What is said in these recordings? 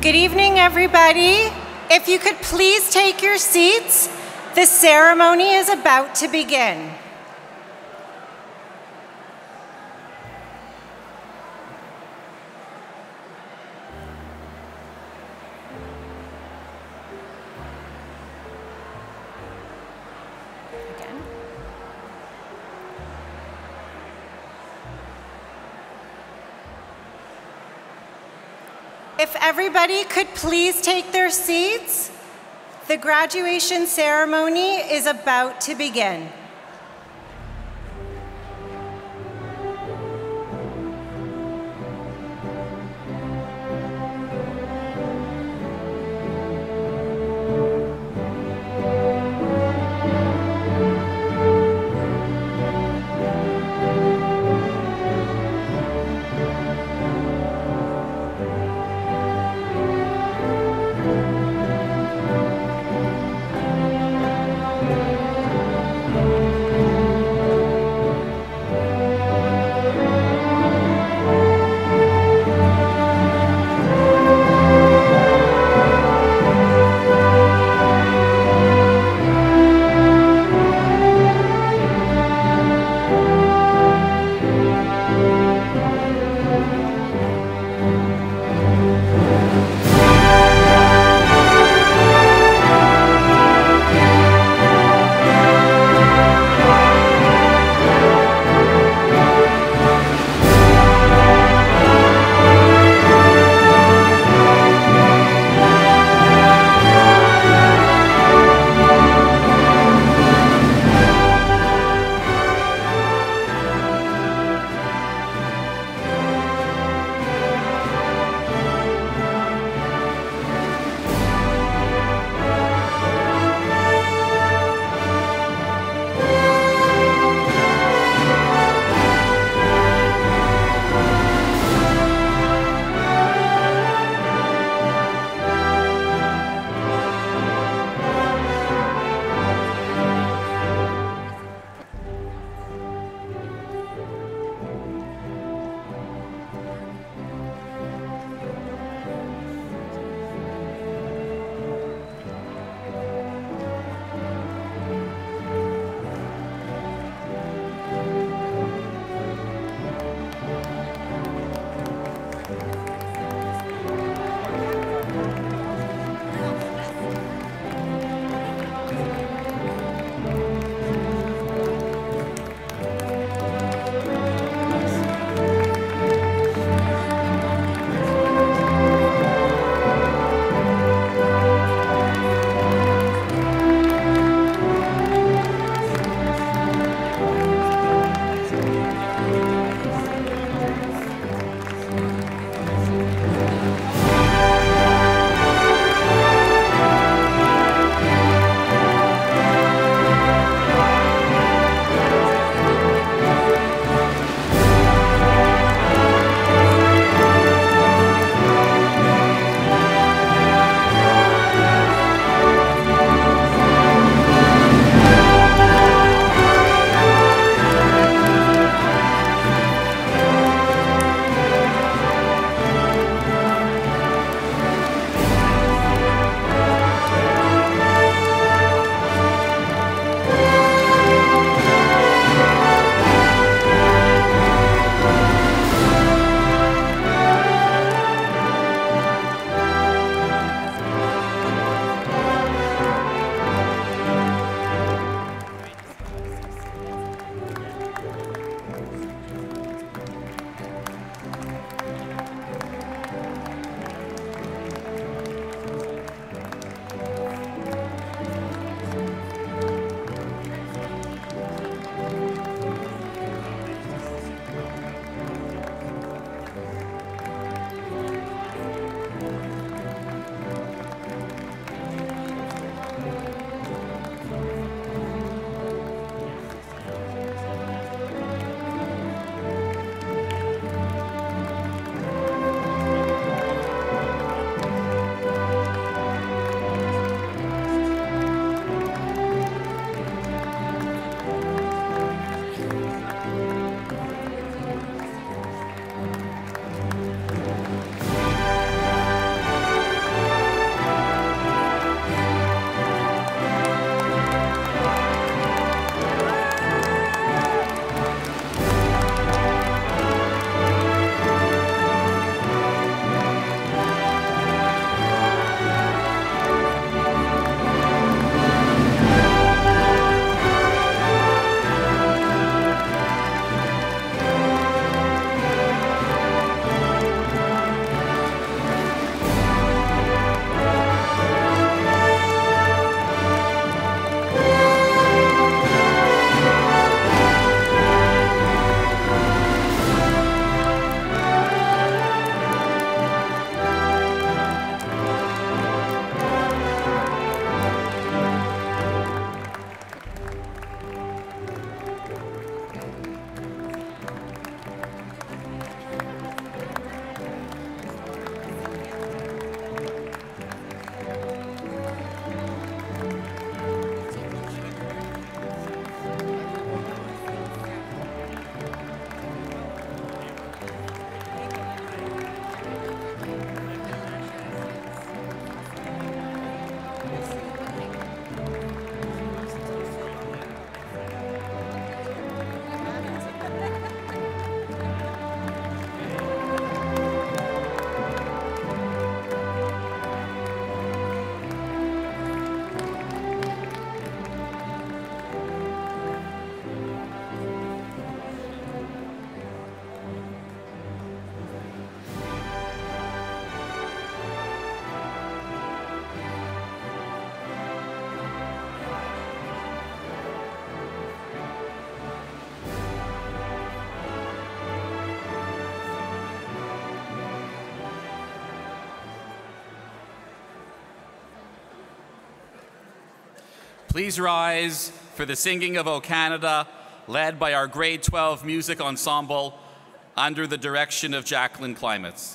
Good evening, everybody. If you could please take your seats, the ceremony is about to begin. If everybody could please take their seats, the graduation ceremony is about to begin. Please rise for the singing of O Canada, led by our grade 12 music ensemble under the direction of Jacqueline Klimetz.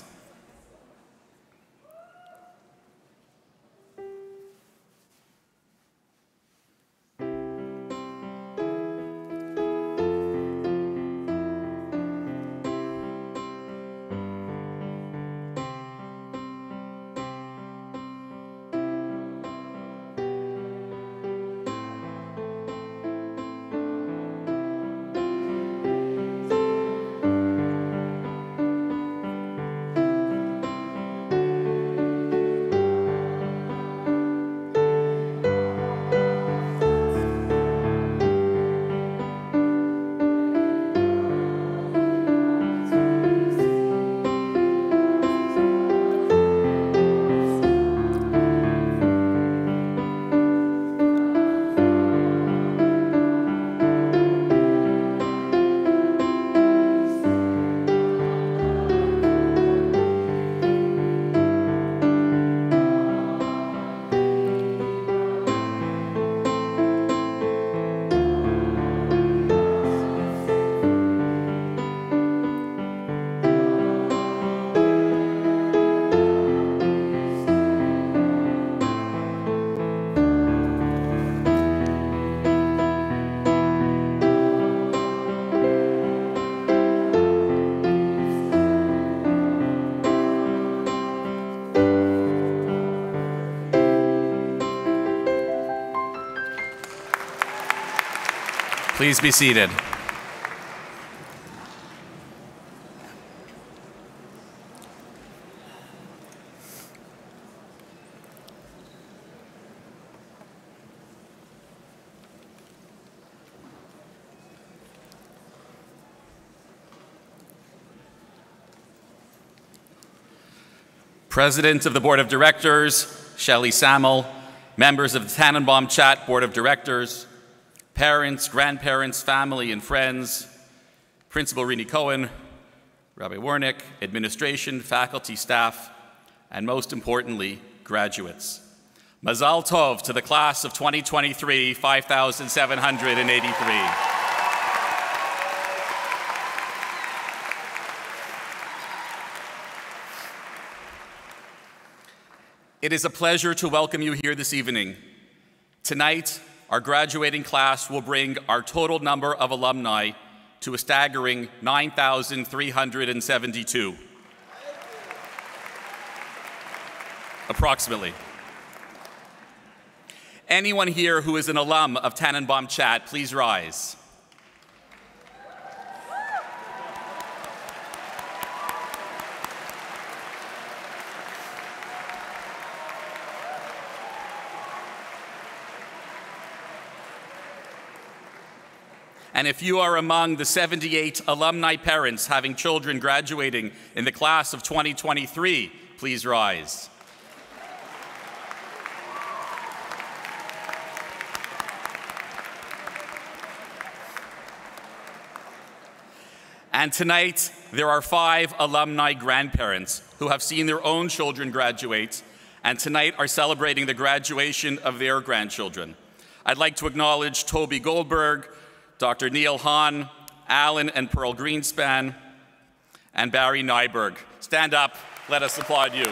Please be seated. President of the Board of Directors, Shelley Samuel, members of the Tannenbaum Chat Board of Directors, parents, grandparents, family, and friends, Principal Rini Cohen, Rabbi Wernick, administration, faculty, staff, and most importantly, graduates. Mazal Tov to the class of 2023, 5,783. It is a pleasure to welcome you here this evening. Tonight, our graduating class will bring our total number of alumni to a staggering 9,372. Approximately. Anyone here who is an alum of Tannenbaum Chat, please rise. And if you are among the 78 alumni parents having children graduating in the class of 2023, please rise. And tonight, there are 5 alumni grandparents who have seen their own children graduate, and tonight are celebrating the graduation of their grandchildren. I'd like to acknowledge Toby Goldberg, Dr. Neil Hahn, Alan and Pearl Greenspan, and Barry Nyberg. Stand up, let us applaud you.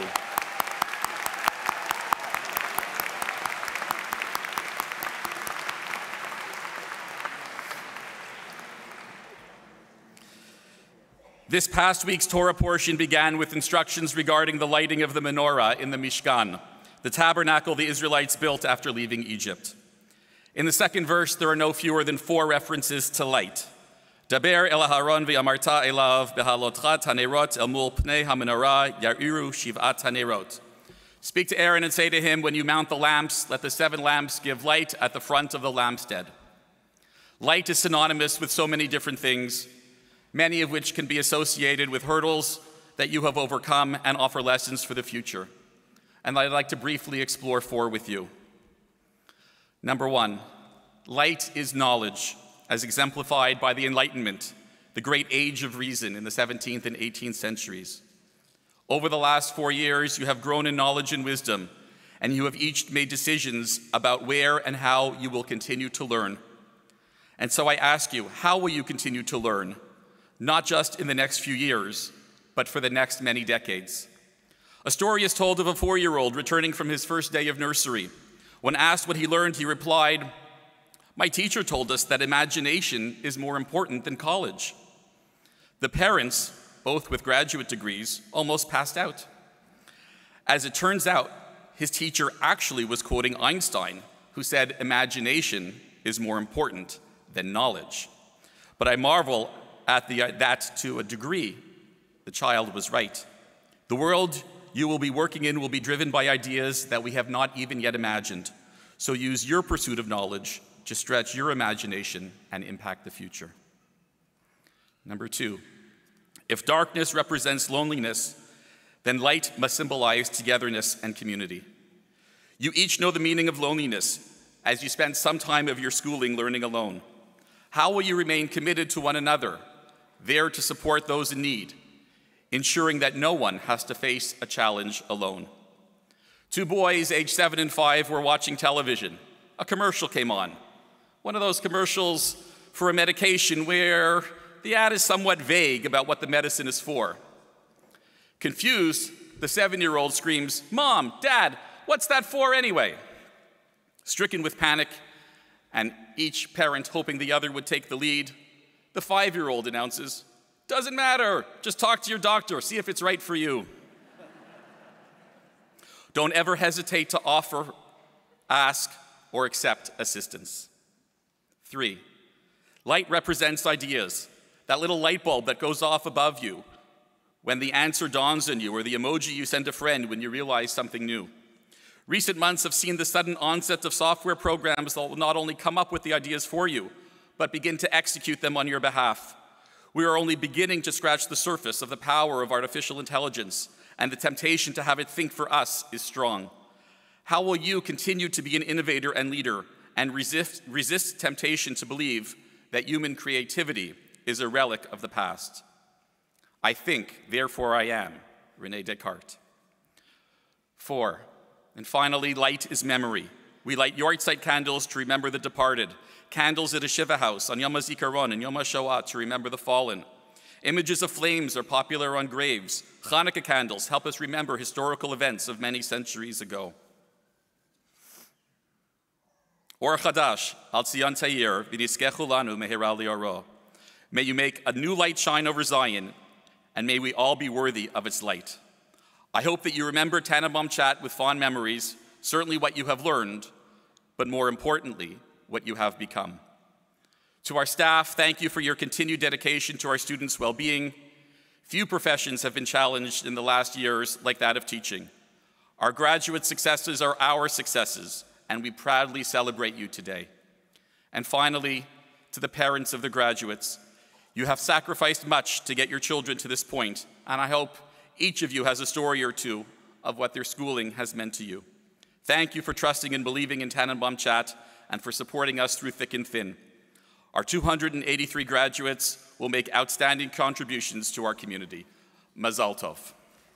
This past week's Torah portion began with instructions regarding the lighting of the menorah in the Mishkan, the tabernacle the Israelites built after leaving Egypt. In the second verse, there are no fewer than 4 references to light. Daber el Aharon v'amarta elav behalotcha tanerot el mul pnei hamenorah ya'iru shiv'at tanerot. Speak to Aaron and say to him, when you mount the lamps, let the 7 lamps give light at the front of the lampstand. Light is synonymous with so many different things, many of which can be associated with hurdles that you have overcome and offer lessons for the future. And I'd like to briefly explore 4 with you. Number 1, light is knowledge, as exemplified by the Enlightenment, the great age of reason in the 17th and 18th centuries. Over the last 4 years, you have grown in knowledge and wisdom, and you have each made decisions about where and how you will continue to learn. And so I ask you, how will you continue to learn, not just in the next few years, but for the next many decades? A story is told of a 4-year-old returning from his first day of nursery. When asked what he learned, he replied, "My teacher told us that imagination is more important than college." The parents, both with graduate degrees, almost passed out. As it turns out, his teacher actually was quoting Einstein, who said imagination is more important than knowledge. But I marvel at that to a degree. The child was right. The world you will be working in will be driven by ideas that we have not even yet imagined. So use your pursuit of knowledge to stretch your imagination and impact the future. Number 2, if darkness represents loneliness, then light must symbolize togetherness and community. You each know the meaning of loneliness as you spend some time of your schooling learning alone. How will you remain committed to one another, there to support those in need, ensuring that no one has to face a challenge alone? 2 boys, aged 7 and 5, were watching television. A commercial came on. One of those commercials for a medication where the ad is somewhat vague about what the medicine is for. Confused, the 7-year-old screams, "Mom, Dad, what's that for anyway?" Stricken with panic, and each parent hoping the other would take the lead, the 5-year-old announces, "Doesn't matter, just talk to your doctor, see if it's right for you." Don't ever hesitate to offer, ask, or accept assistance. 3, light represents ideas, that little light bulb that goes off above you when the answer dawns on you, or the emoji you send a friend when you realize something new. Recent months have seen the sudden onset of software programs that will not only come up with the ideas for you, but begin to execute them on your behalf. We are only beginning to scratch the surface of the power of artificial intelligence, and the temptation to have it think for us is strong. How will you continue to be an innovator and leader and resist temptation to believe that human creativity is a relic of the past? I think, therefore I am, René Descartes. 4, and finally, light is memory. We light yahrzeit candles to remember the departed, candles at a Shiva house on Yom HaZikaron and Yom HaShoah to remember the fallen. Images of flames are popular on graves. Hanukkah candles help us remember historical events of many centuries ago. Or Chadash, Al Tzion Tayir, V'niskechu lanu mehira li'oro. May you make a new light shine over Zion, and may we all be worthy of its light. I hope that you remember Tannenbaum Chat with fond memories, certainly what you have learned, but more importantly, what you have become. To our staff, thank you for your continued dedication to our students' well-being. Few professions have been challenged in the last years like that of teaching. Our graduate successes are our successes, and we proudly celebrate you today. And finally, to the parents of the graduates, you have sacrificed much to get your children to this point, and I hope each of you has a story or two of what their schooling has meant to you. Thank you for trusting and believing in Tannenbaum Chat and for supporting us through thick and thin. Our 283 graduates will make outstanding contributions to our community. Mazal tov.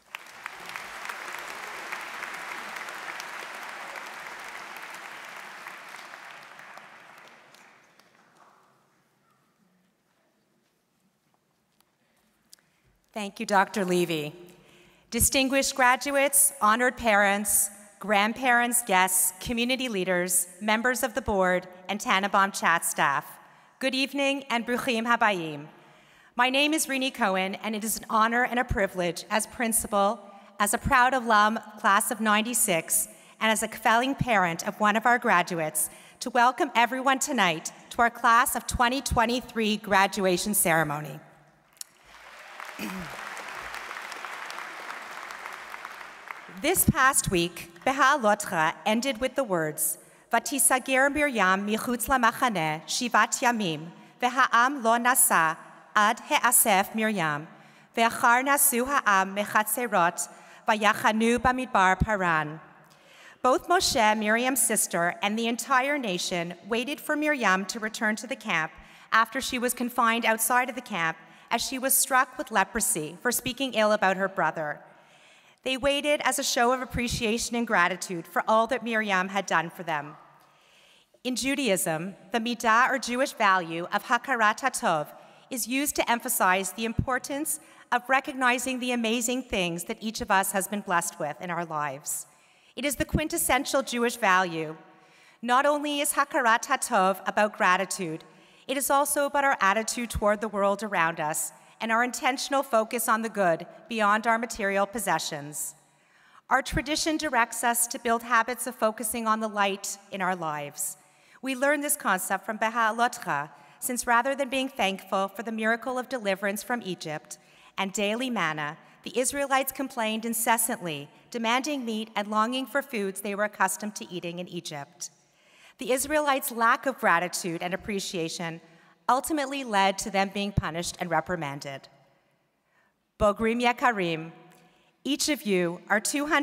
Thank you, Dr. Levy. Distinguished graduates, honored parents, grandparents, guests, community leaders, members of the board, and Tannenbaum Chat staff, good evening and Bruchim Habayim. My name is Rini Cohen, and it is an honor and a privilege as principal, as a proud alum, class of '96, and as a felling parent of one of our graduates, to welcome everyone tonight to our class of 2023 graduation ceremony. This past week, Beha Lotra ended with the words, Vatisagir Miriam michutz lamachaneh shivat yamim, v'ha'am lo nasa ad he'asef Miriam, v'achar nasu ha'am mechatzerot, v'yachanu bamidbar paran. Both Moshe, Miriam's sister, and the entire nation waited for Miriam to return to the camp after she was confined outside of the camp as she was struck with leprosy for speaking ill about her brother. They waited as a show of appreciation and gratitude for all that Miriam had done for them. In Judaism, the midah, or Jewish value, of hakarat hatov is used to emphasize the importance of recognizing the amazing things that each of us has been blessed with in our lives. It is the quintessential Jewish value. Not only is hakarat hatov about gratitude, it is also about our attitude toward the world around us and our intentional focus on the good beyond our material possessions. Our tradition directs us to build habits of focusing on the light in our lives. We learn this concept from Beha'alotcha, since rather than being thankful for the miracle of deliverance from Egypt and daily manna, the Israelites complained incessantly, demanding meat and longing for foods they were accustomed to eating in Egypt. The Israelites' lack of gratitude and appreciation ultimately led to them being punished and reprimanded. Bogrim Yekarim, each of you, our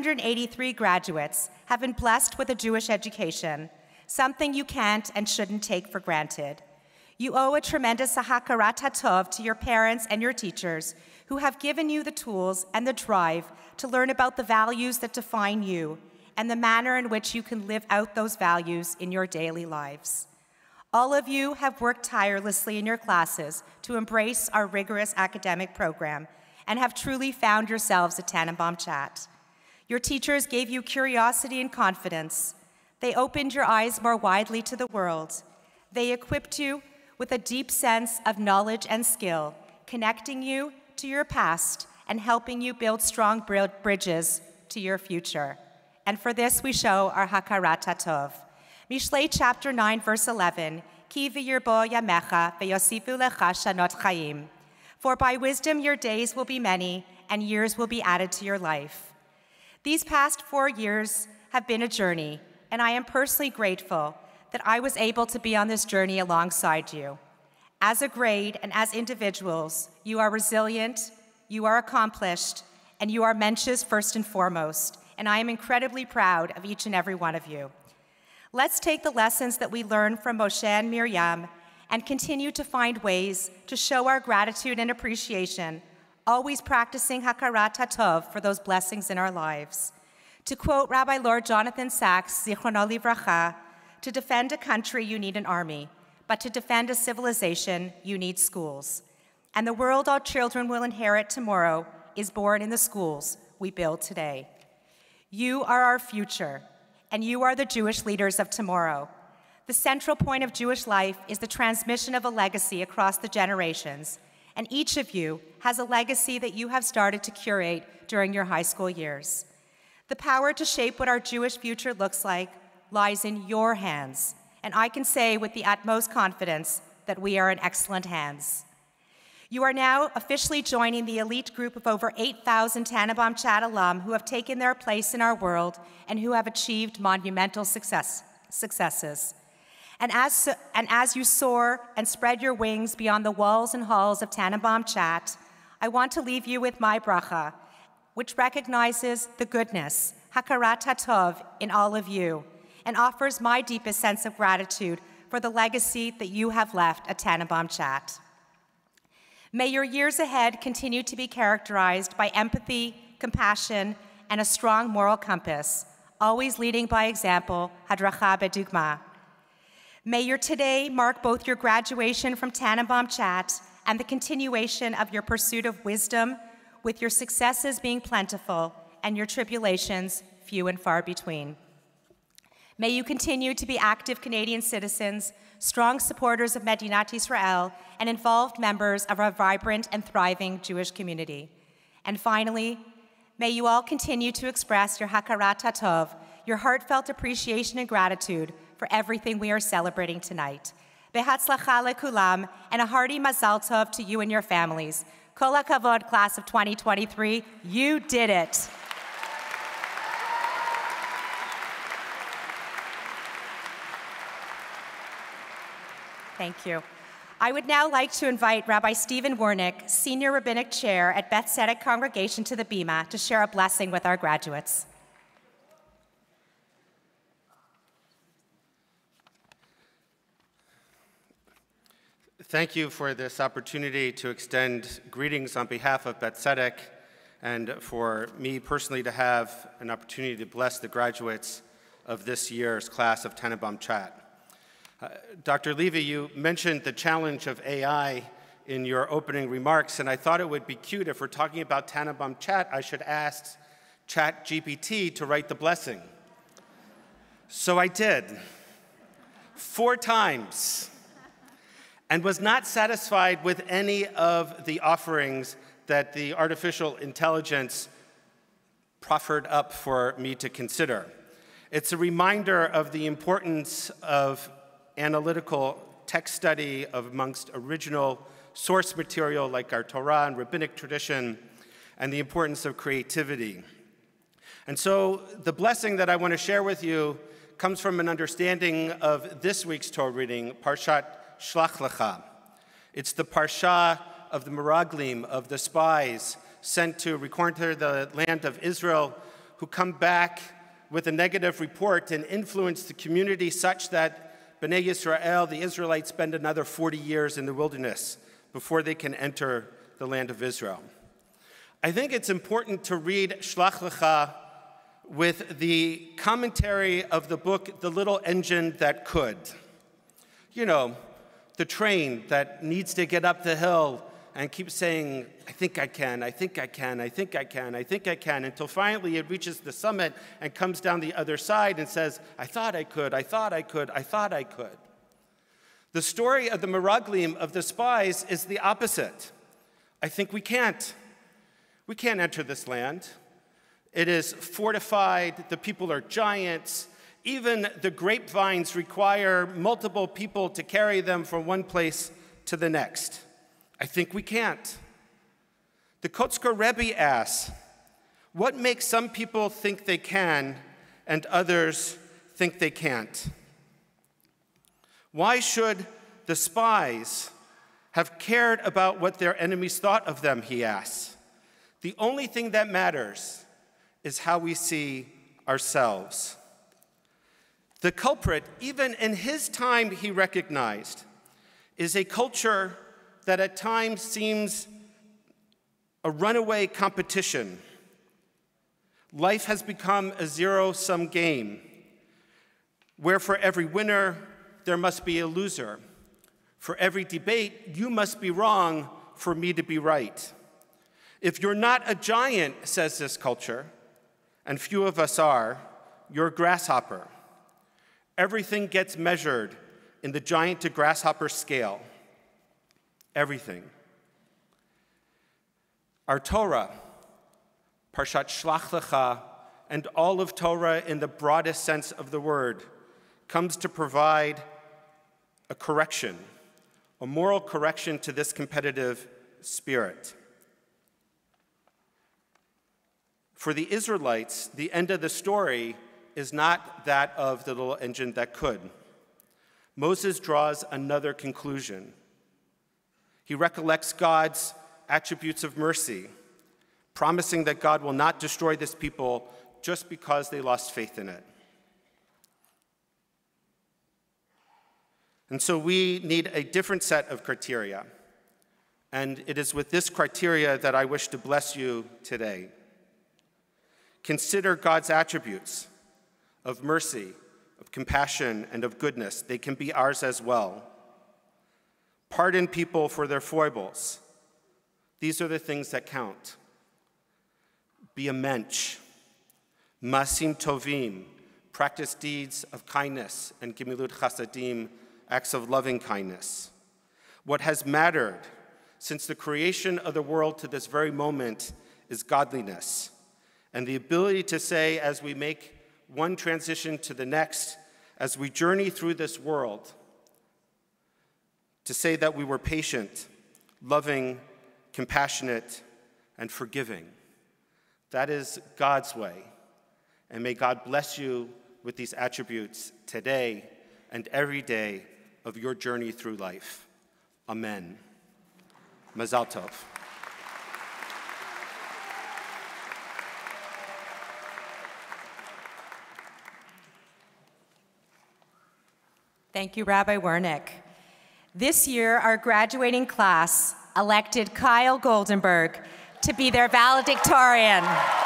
283 graduates, have been blessed with a Jewish education, something you can't and shouldn't take for granted. You owe a tremendous hakarat hatov to your parents and your teachers who have given you the tools and the drive to learn about the values that define you and the manner in which you can live out those values in your daily lives. All of you have worked tirelessly in your classes to embrace our rigorous academic program and have truly found yourselves at Tannenbaum Chat. Your teachers gave you curiosity and confidence. They opened your eyes more widely to the world. They equipped you with a deep sense of knowledge and skill, connecting you to your past and helping you build strong bridges to your future. And for this, we show our hakarat hatov. Mishlei chapter 9, verse 11, Ki v'yirbo yamecha v'yosifu lecha shanot chayim. For by wisdom your days will be many, and years will be added to your life. These past 4 years have been a journey, and I am personally grateful that I was able to be on this journey alongside you. As a grade and as individuals, you are resilient, you are accomplished, and you are mensches first and foremost, and I am incredibly proud of each and every one of you. Let's take the lessons that we learned from Moshe and Miriam and continue to find ways to show our gratitude and appreciation, always practicing hakarat hatov for those blessings in our lives. To quote Rabbi Lord Jonathan Sachs, Zichrono Livracha, to defend a country, you need an army, but to defend a civilization, you need schools. And the world our children will inherit tomorrow is born in the schools we build today. You are our future, and you are the Jewish leaders of tomorrow. The central point of Jewish life is the transmission of a legacy across the generations, and each of you has a legacy that you have started to curate during your high school years. The power to shape what our Jewish future looks like lies in your hands, and I can say with the utmost confidence that we are in excellent hands. You are now officially joining the elite group of over 8,000 Tannenbaum Chat alum who have taken their place in our world and who have achieved monumental successes. And as you soar and spread your wings beyond the walls and halls of Tannenbaum Chat, I want to leave you with my bracha, which recognizes the goodness, hakarat hatov, in all of you, and offers my deepest sense of gratitude for the legacy that you have left at Tannenbaum Chat. May your years ahead continue to be characterized by empathy, compassion, and a strong moral compass, always leading by example, hadracha bedugma. May your today mark both your graduation from Tannenbaum Chat and the continuation of your pursuit of wisdom, with your successes being plentiful and your tribulations few and far between. May you continue to be active Canadian citizens, strong supporters of Medinat Israel, and involved members of our vibrant and thriving Jewish community. And finally, may you all continue to express your hakarat hatov, your heartfelt appreciation and gratitude for everything we are celebrating tonight. Behatzlacha lekulam, and a hearty mazal tov to you and your families. Kol hakavod, class of 2023, you did it. Thank you. I would now like to invite Rabbi Stephen Warnick, Senior Rabbinic Chair at Beth Tzedek Congregation, to the bima to share a blessing with our graduates. Thank you for this opportunity to extend greetings on behalf of Beth Tzedek and for me personally to have an opportunity to bless the graduates of this year's class of Tannenbaum Chat. Dr. Levy, you mentioned the challenge of AI in your opening remarks, and I thought it would be cute if we're talking about Tannenbaum Chat, I should ask ChatGPT to write the blessing. So I did, 4 times, and was not satisfied with any of the offerings that the artificial intelligence proffered up for me to consider. It's a reminder of the importance of analytical text study amongst original source material like our Torah and rabbinic tradition, and the importance of creativity. And so the blessing that I want to share with you comes from an understanding of this week's Torah reading, Parshat Shlach Lecha. It's the parsha of the Meraglim, of the spies sent to reconquer the land of Israel, who come back with a negative report and influence the community such that Bnei Yisrael, the Israelites, spend another 40 years in the wilderness before they can enter the land of Israel. I think it's important to read Shlach Lecha with the commentary of the book, The Little Engine That Could. You know, the train that needs to get up the hill and keeps saying, I think I can, I think I can, I think I can, I think I can, until finally it reaches the summit and comes down the other side and says, I thought I could, I thought I could, I thought I could. The story of the Meraglim, of the spies, is the opposite. I think we can't. We can't enter this land. It is fortified, the people are giants. Even the grapevines require multiple people to carry them from one place to the next. I think we can't. The Kotzker Rebbe asks, what makes some people think they can and others think they can't? Why should the spies have cared about what their enemies thought of them, he asks. The only thing that matters is how we see ourselves. The culprit, even in his time he recognized, is a culture that at times seems a runaway competition. Life has become a zero-sum game, where for every winner, there must be a loser. For every debate, you must be wrong for me to be right. If you're not a giant, says this culture, and few of us are, you're a grasshopper. Everything gets measured in the giant to grasshopper scale. Everything. Our Torah, Parshat Shlach Lecha, and all of Torah in the broadest sense of the word, comes to provide a correction, a moral correction to this competitive spirit. For the Israelites, the end of the story is not that of the little engine that could. Moses draws another conclusion. He recollects God's attributes of mercy, promising that God will not destroy this people just because they lost faith in it. And so we need a different set of criteria. And it is with this criteria that I wish to bless you today. Consider God's attributes of mercy, of compassion, and of goodness. They can be ours as well. Pardon people for their foibles. These are the things that count. Be a mensch. Masim tovim. Practice deeds of kindness and gemilut chasadim, acts of loving kindness. What has mattered since the creation of the world to this very moment is godliness, and the ability to say, as we make one transition to the next, as we journey through this world, to say that we were patient, loving, compassionate, and forgiving. That is God's way, and may God bless you with these attributes today and every day of your journey through life. Amen. Mazal tov. Thank you, Rabbi Wernick. This year, our graduating class elected Kyle Goldenberg to be their valedictorian.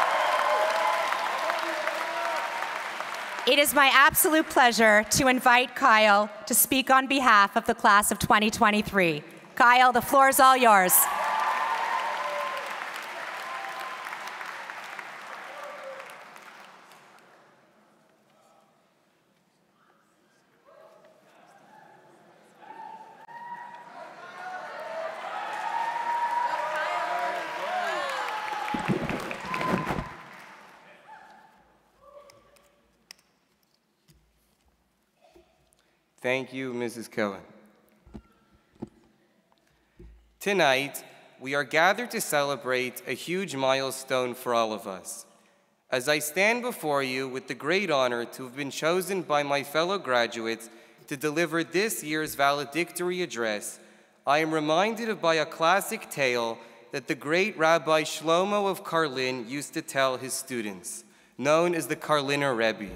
It is my absolute pleasure to invite Kyle to speak on behalf of the class of 2023. Kyle, the floor is all yours. Thank you, Mrs. Cohen. Tonight, we are gathered to celebrate a huge milestone for all of us. As I stand before you with the great honor to have been chosen by my fellow graduates to deliver this year's valedictory address, I am reminded by a classic tale that the great Rabbi Shlomo of Karlin used to tell his students, known as the Karliner Rebbe.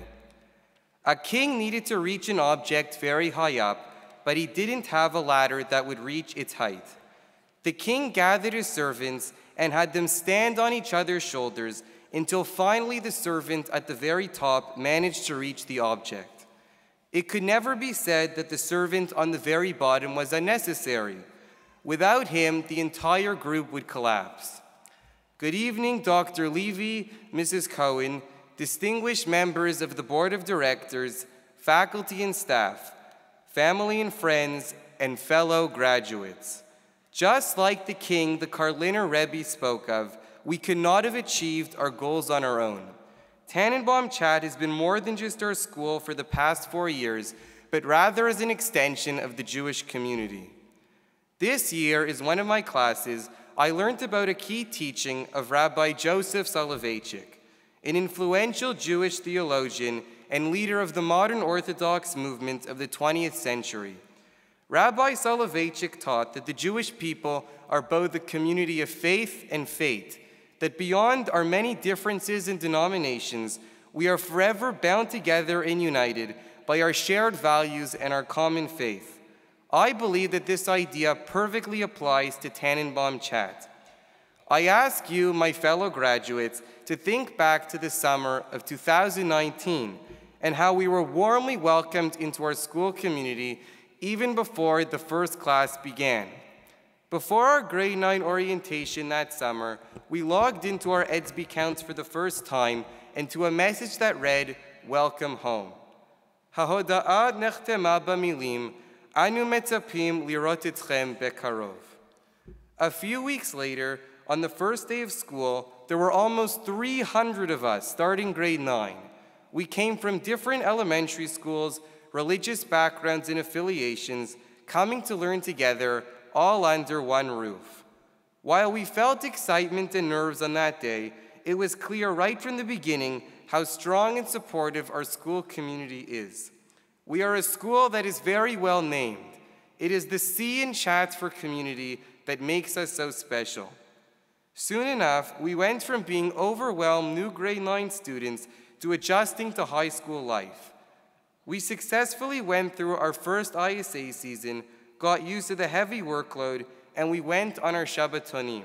A king needed to reach an object very high up, but he didn't have a ladder that would reach its height. The king gathered his servants and had them stand on each other's shoulders until finally the servant at the very top managed to reach the object. It could never be said that the servant on the very bottom was unnecessary. Without him, the entire group would collapse. Good evening, Dr. Levy, Mrs. Cohen, distinguished members of the Board of Directors, faculty and staff, family and friends, and fellow graduates. Just like the king the Karliner Rebbe spoke of, we could not have achieved our goals on our own. Tannenbaum Chat has been more than just our school for the past 4 years, but rather as an extension of the Jewish community. This year is one of my classes, I learned about a key teaching of Rabbi Joseph Soloveitchik, an influential Jewish theologian and leader of the modern Orthodox movement of the 20th century. Rabbi Soloveitchik taught that the Jewish people are both a community of faith and fate, that beyond our many differences and denominations, we are forever bound together and united by our shared values and our common faith. I believe that this idea perfectly applies to Tannenbaum Chat. I ask you, my fellow graduates, to think back to the summer of 2019 and how we were warmly welcomed into our school community even before the first class began. Before our grade 9 orientation that summer, we logged into our Edsby counts for the first time and to a message that read, "Welcome home." Hahoda'a nechtema bamilim, anu metzapim lirot etchem bekarov. A few weeks later, on the first day of school, there were almost 300 of us starting grade 9. We came from different elementary schools, religious backgrounds and affiliations, coming to learn together, all under one roof. While we felt excitement and nerves on that day, it was clear right from the beginning how strong and supportive our school community is. We are a school that is very well named. It is the C in Chat for community that makes us so special. Soon enough, we went from being overwhelmed new grade 9 students to adjusting to high school life. We successfully went through our first ISA season, got used to the heavy workload, and we went on our Shabbatonim.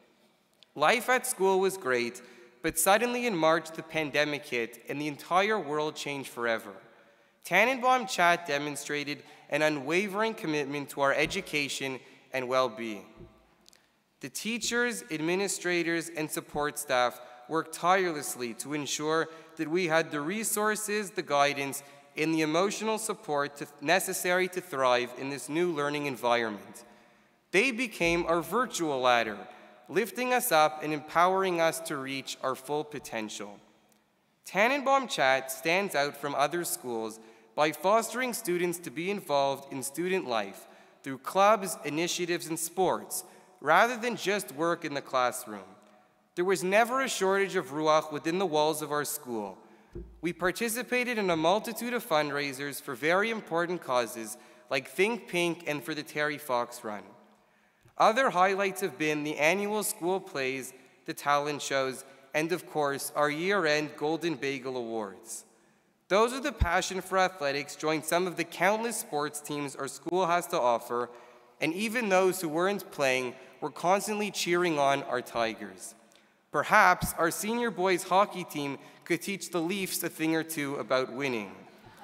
Life at school was great, but suddenly in March the pandemic hit and the entire world changed forever. Tannenbaum Chat demonstrated an unwavering commitment to our education and well-being. The teachers, administrators, and support staff worked tirelessly to ensure that we had the resources, the guidance, and the emotional support necessary to thrive in this new learning environment. They became our virtual ladder, lifting us up and empowering us to reach our full potential. Tannenbaum Chat stands out from other schools by fostering students to be involved in student life through clubs, initiatives, and sports, rather than just work in the classroom. There was never a shortage of ruach within the walls of our school. We participated in a multitude of fundraisers for very important causes like Think Pink and for the Terry Fox Run. Other highlights have been the annual school plays, the talent shows, and of course, our year-end Golden Bagel Awards. Those with a passion for athletics joined some of the countless sports teams our school has to offer, and even those who weren't playing we're constantly cheering on our Tigers. Perhaps our senior boys hockey team could teach the Leafs a thing or two about winning.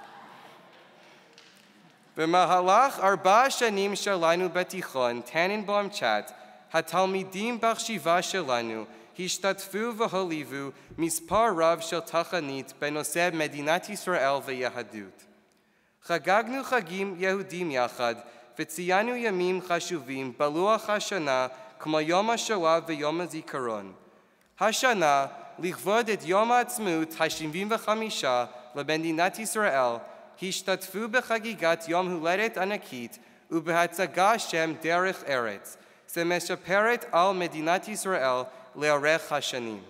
במהלך 4 שנים שלנו בתיכון, טננבאום צ'אט, התלמידים בישיבה שלנו השתתפו והוליבו מספר רב של תחנית בנושא מדינת ישראל ויהדות. חגגנו חגים יהודים יחד וציינו ימים חשובים בלוח השנה כמו יום השואה ויום הזיכרון. השנה, לכבוד את יום העצמאות ה-75 למדינת ישראל, השתתפו בחגיגת יום הולדת ענקית ובהצגה שם דרך ארץ, שמשפרת על מדינת ישראל לאורך השנים.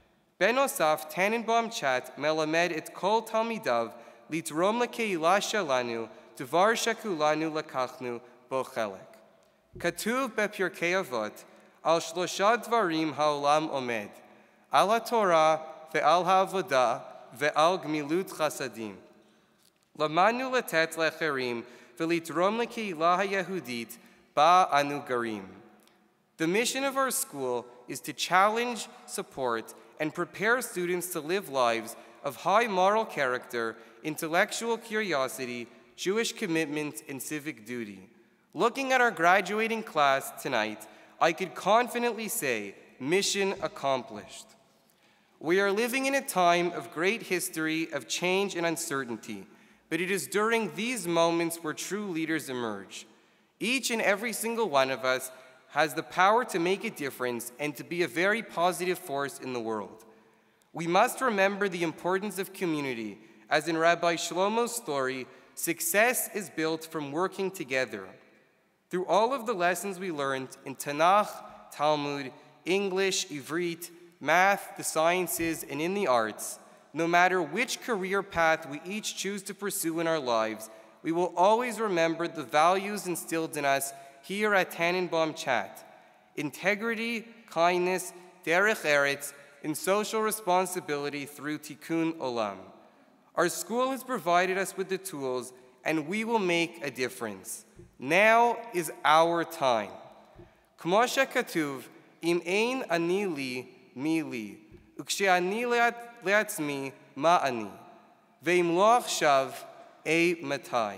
בנוסף, טננבאום צ'אט מלמד את כל תלמידיו לתרום לקהילה שלנו דבר שכולנו לקחנו בו חלק. כתוב בפרקי אבות, על 3 דברים העולם עומד, על התורה ועל העבודה ועל גמילות חסדים. למדנו לתת לאחרים ולתרום לקהילה היהודית בה אנו גרים. The mission of our school is to challenge, support, and prepare students to live lives of high moral character, intellectual curiosity, Jewish commitment, and civic duty. Looking at our graduating class tonight, I could confidently say, mission accomplished. We are living in a time of great history, of change and uncertainty, but it is during these moments where true leaders emerge. Each and every single one of us has the power to make a difference and to be a very positive force in the world. We must remember the importance of community. As in Rabbi Shlomo's story, success is built from working together. Through all of the lessons we learned in Tanakh, Talmud, English, Ivrit, math, the sciences, and in the arts, no matter which career path we each choose to pursue in our lives, we will always remember the values instilled in us here at Tannenbaum Chat: integrity, kindness, derech eretz, and social responsibility through Tikkun Olam. Our school has provided us with the tools, and we will make a difference. Now is our time. Kmo shekatuv, im ein ani li, mi li, ukshe'ani le'atzmi, ma ani, ve'im lo achshav, ei matai.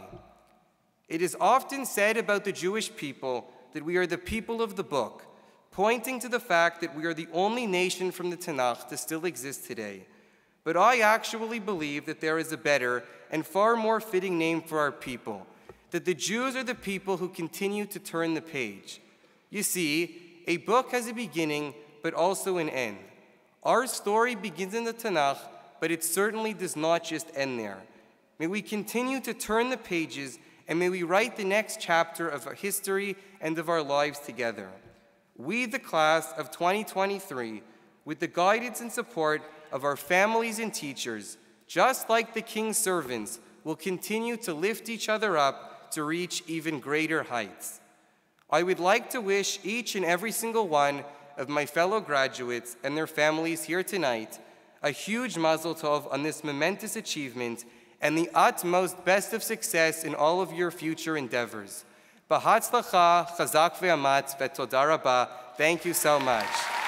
It is often said about the Jewish people that we are the people of the book, pointing to the fact that we are the only nation from the Tanakh to still exist today. But I actually believe that there is a better and far more fitting name for our people, that the Jews are the people who continue to turn the page. You see, a book has a beginning, but also an end. Our story begins in the Tanakh, but it certainly does not just end there. May we continue to turn the pages, and may we write the next chapter of our history and of our lives together. We, the class of 2023, with the guidance and support of our families and teachers, just like the king's servants, will continue to lift each other up to reach even greater heights. I would like to wish each and every single one of my fellow graduates and their families here tonight a huge mazel tov on this momentous achievement and the utmost best of success in all of your future endeavors. B'hatzlacha, chazak ve'amatz, v'toda rabah. Thank you so much.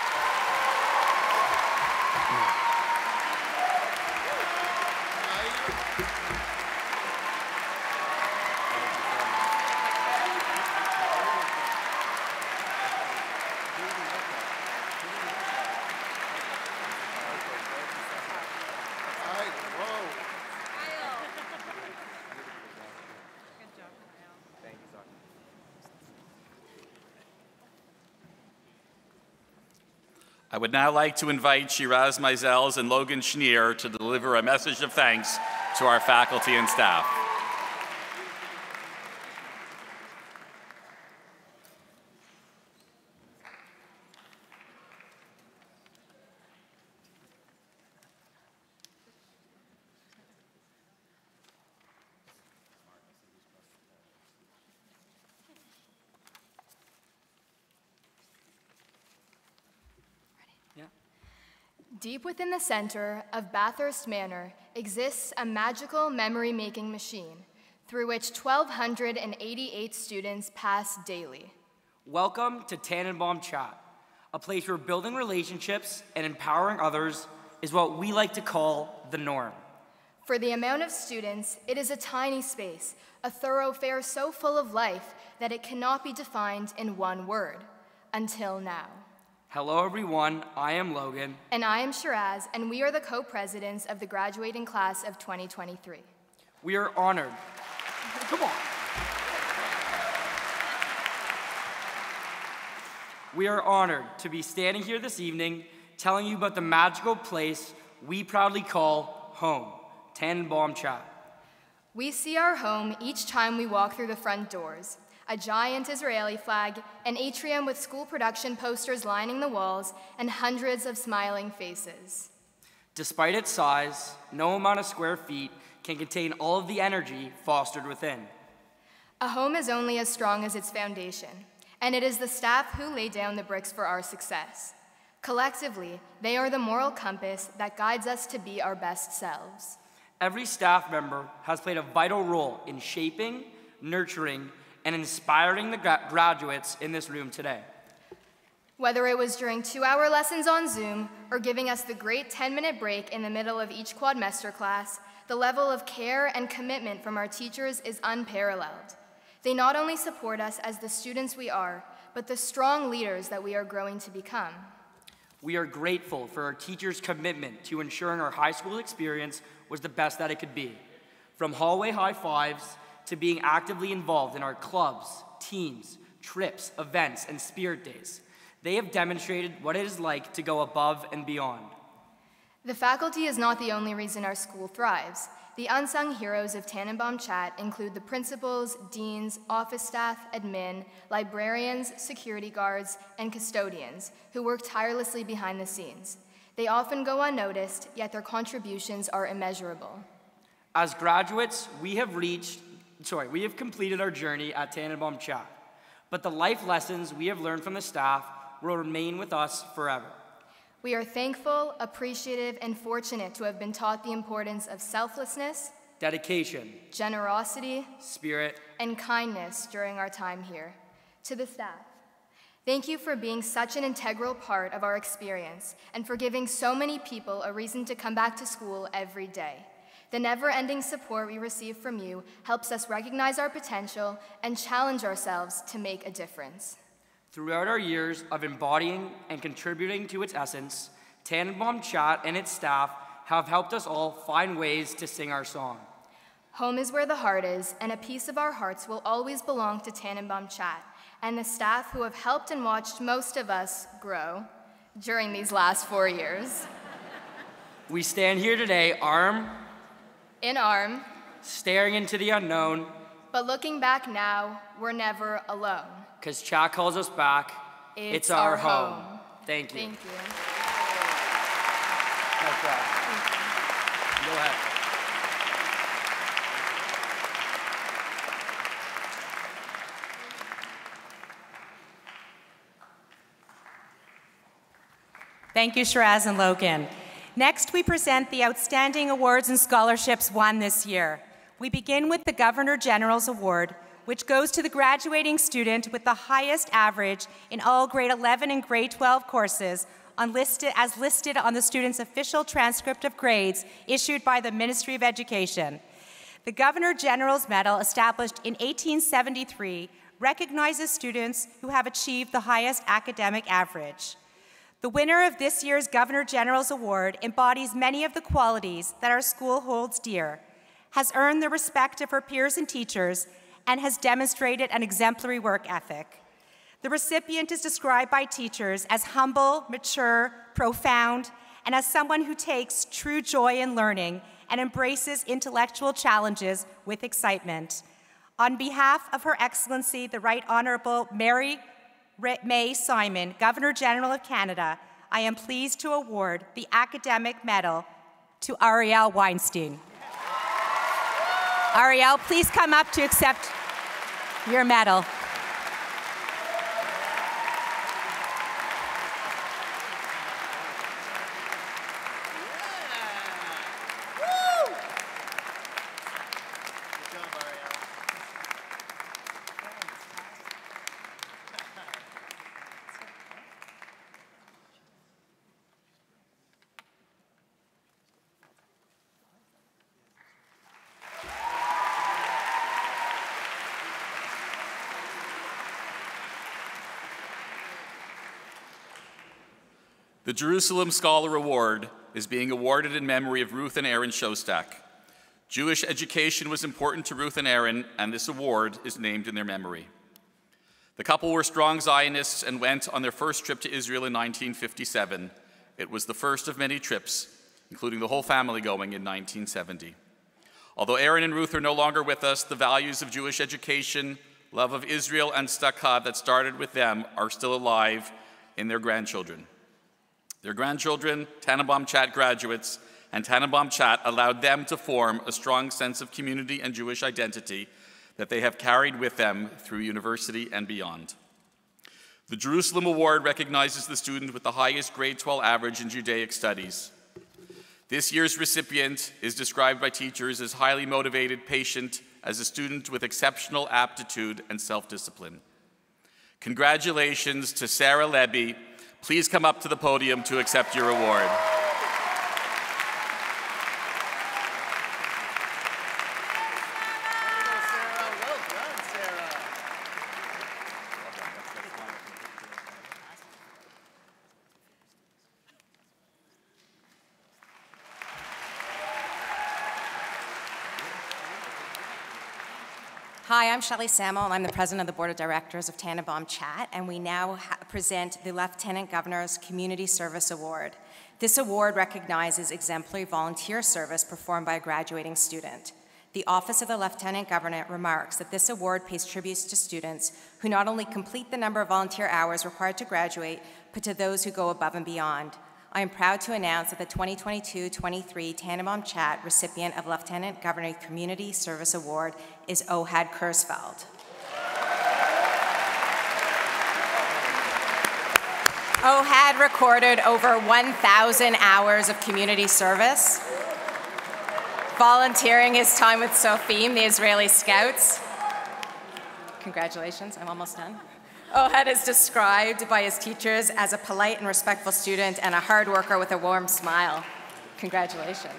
I would now like to invite Shiraz Meisels and Logan Schneer to deliver a message of thanks to our faculty and staff. Deep within the center of Bathurst Manor exists a magical memory-making machine through which 1,288 students pass daily. Welcome to Tannenbaum Chat, a place where building relationships and empowering others is what we like to call the norm. For the amount of students, it is a tiny space, a thoroughfare so full of life that it cannot be defined in one word, until now. Hello everyone, I am Logan. And I am Shiraz, and we are the co-presidents of the graduating class of 2023. We are honored. Come on. We are honored to be standing here this evening telling you about the magical place we proudly call home, Tannenbaum Chat. We see our home each time we walk through the front doors. A giant Israeli flag, an atrium with school production posters lining the walls, and hundreds of smiling faces. Despite its size, no amount of square feet can contain all of the energy fostered within. A home is only as strong as its foundation, and it is the staff who lay down the bricks for our success. Collectively, they are the moral compass that guides us to be our best selves. Every staff member has played a vital role in shaping, nurturing, and inspiring the graduates in this room today. Whether it was during 2-hour lessons on Zoom or giving us the great 10-minute break in the middle of each quadmester class, the level of care and commitment from our teachers is unparalleled. They not only support us as the students we are, but the strong leaders that we are growing to become. We are grateful for our teachers' commitment to ensuring our high school experience was the best that it could be. From hallway high fives to being actively involved in our clubs, teams, trips, events, and spirit days, they have demonstrated what it is like to go above and beyond. The faculty is not the only reason our school thrives. The unsung heroes of Tannenbaum Chat include the principals, deans, office staff, admin, librarians, security guards, and custodians who work tirelessly behind the scenes. They often go unnoticed, yet their contributions are immeasurable. As graduates, we have completed our journey at Tannenbaum Chat, but the life lessons we have learned from the staff will remain with us forever. We are thankful, appreciative, and fortunate to have been taught the importance of selflessness, dedication, generosity, spirit, and kindness during our time here. To the staff, thank you for being such an integral part of our experience and for giving so many people a reason to come back to school every day. The never-ending support we receive from you helps us recognize our potential and challenge ourselves to make a difference. Throughout our years of embodying and contributing to its essence, Tannenbaum Chat and its staff have helped us all find ways to sing our song. Home is where the heart is, and a piece of our hearts will always belong to Tannenbaum Chat and the staff who have helped and watched most of us grow during these last 4 years. We stand here today, arm in arm, staring into the unknown, but looking back now, we're never alone. Because Chat calls us back. It's our home. Thank you. Thank you. Nice job. Go ahead. Thank you, Shiraz and Logan. Next, we present the outstanding awards and scholarships won this year. We begin with the Governor General's Award, which goes to the graduating student with the highest average in all grade 11 and grade 12 courses as listed on the student's official transcript of grades issued by the Ministry of Education. The Governor General's Medal, established in 1873, recognizes students who have achieved the highest academic average. The winner of this year's Governor General's Award embodies many of the qualities that our school holds dear, has earned the respect of her peers and teachers, and has demonstrated an exemplary work ethic. The recipient is described by teachers as humble, mature, profound, and as someone who takes true joy in learning and embraces intellectual challenges with excitement. On behalf of Her Excellency, the Right Honorable Mary May Simon, Governor General of Canada, I am pleased to award the Academic Medal to Ariel Weinstein. Ariel, please come up to accept your medal. The Jerusalem Scholar Award is being awarded in memory of Ruth and Aaron Shostak. Jewish education was important to Ruth and Aaron, and this award is named in their memory. The couple were strong Zionists and went on their first trip to Israel in 1957. It was the first of many trips, including the whole family going in 1970. Although Aaron and Ruth are no longer with us, the values of Jewish education, love of Israel, and tzedakah that started with them are still alive in their grandchildren. Their grandchildren, Tannenbaum Chat graduates, and Tannenbaum Chat allowed them to form a strong sense of community and Jewish identity that they have carried with them through university and beyond. The Jerusalem Award recognizes the student with the highest grade 12 average in Judaic studies. This year's recipient is described by teachers as highly motivated, patient, as a student with exceptional aptitude and self-discipline. Congratulations to Sarah Levy. Please come up to the podium to accept your award. Hi, I'm Shelley Samuel, and I'm the president of the board of directors of Tannenbaum Chat, and we now present the Lieutenant Governor's Community Service Award. This award recognizes exemplary volunteer service performed by a graduating student. The Office of the Lieutenant Governor remarks that this award pays tributes to students who not only complete the number of volunteer hours required to graduate, but to those who go above and beyond. I am proud to announce that the 2022-23 Tannenbaum Chat recipient of Lieutenant Governor Community Service Award is Ohad Kurzfeld. Ohad recorded over 1,000 hours of community service, volunteering his time with Sofim, the Israeli Scouts. Congratulations, I'm almost done. Ohad is described by his teachers as a polite and respectful student and a hard worker with a warm smile. Congratulations.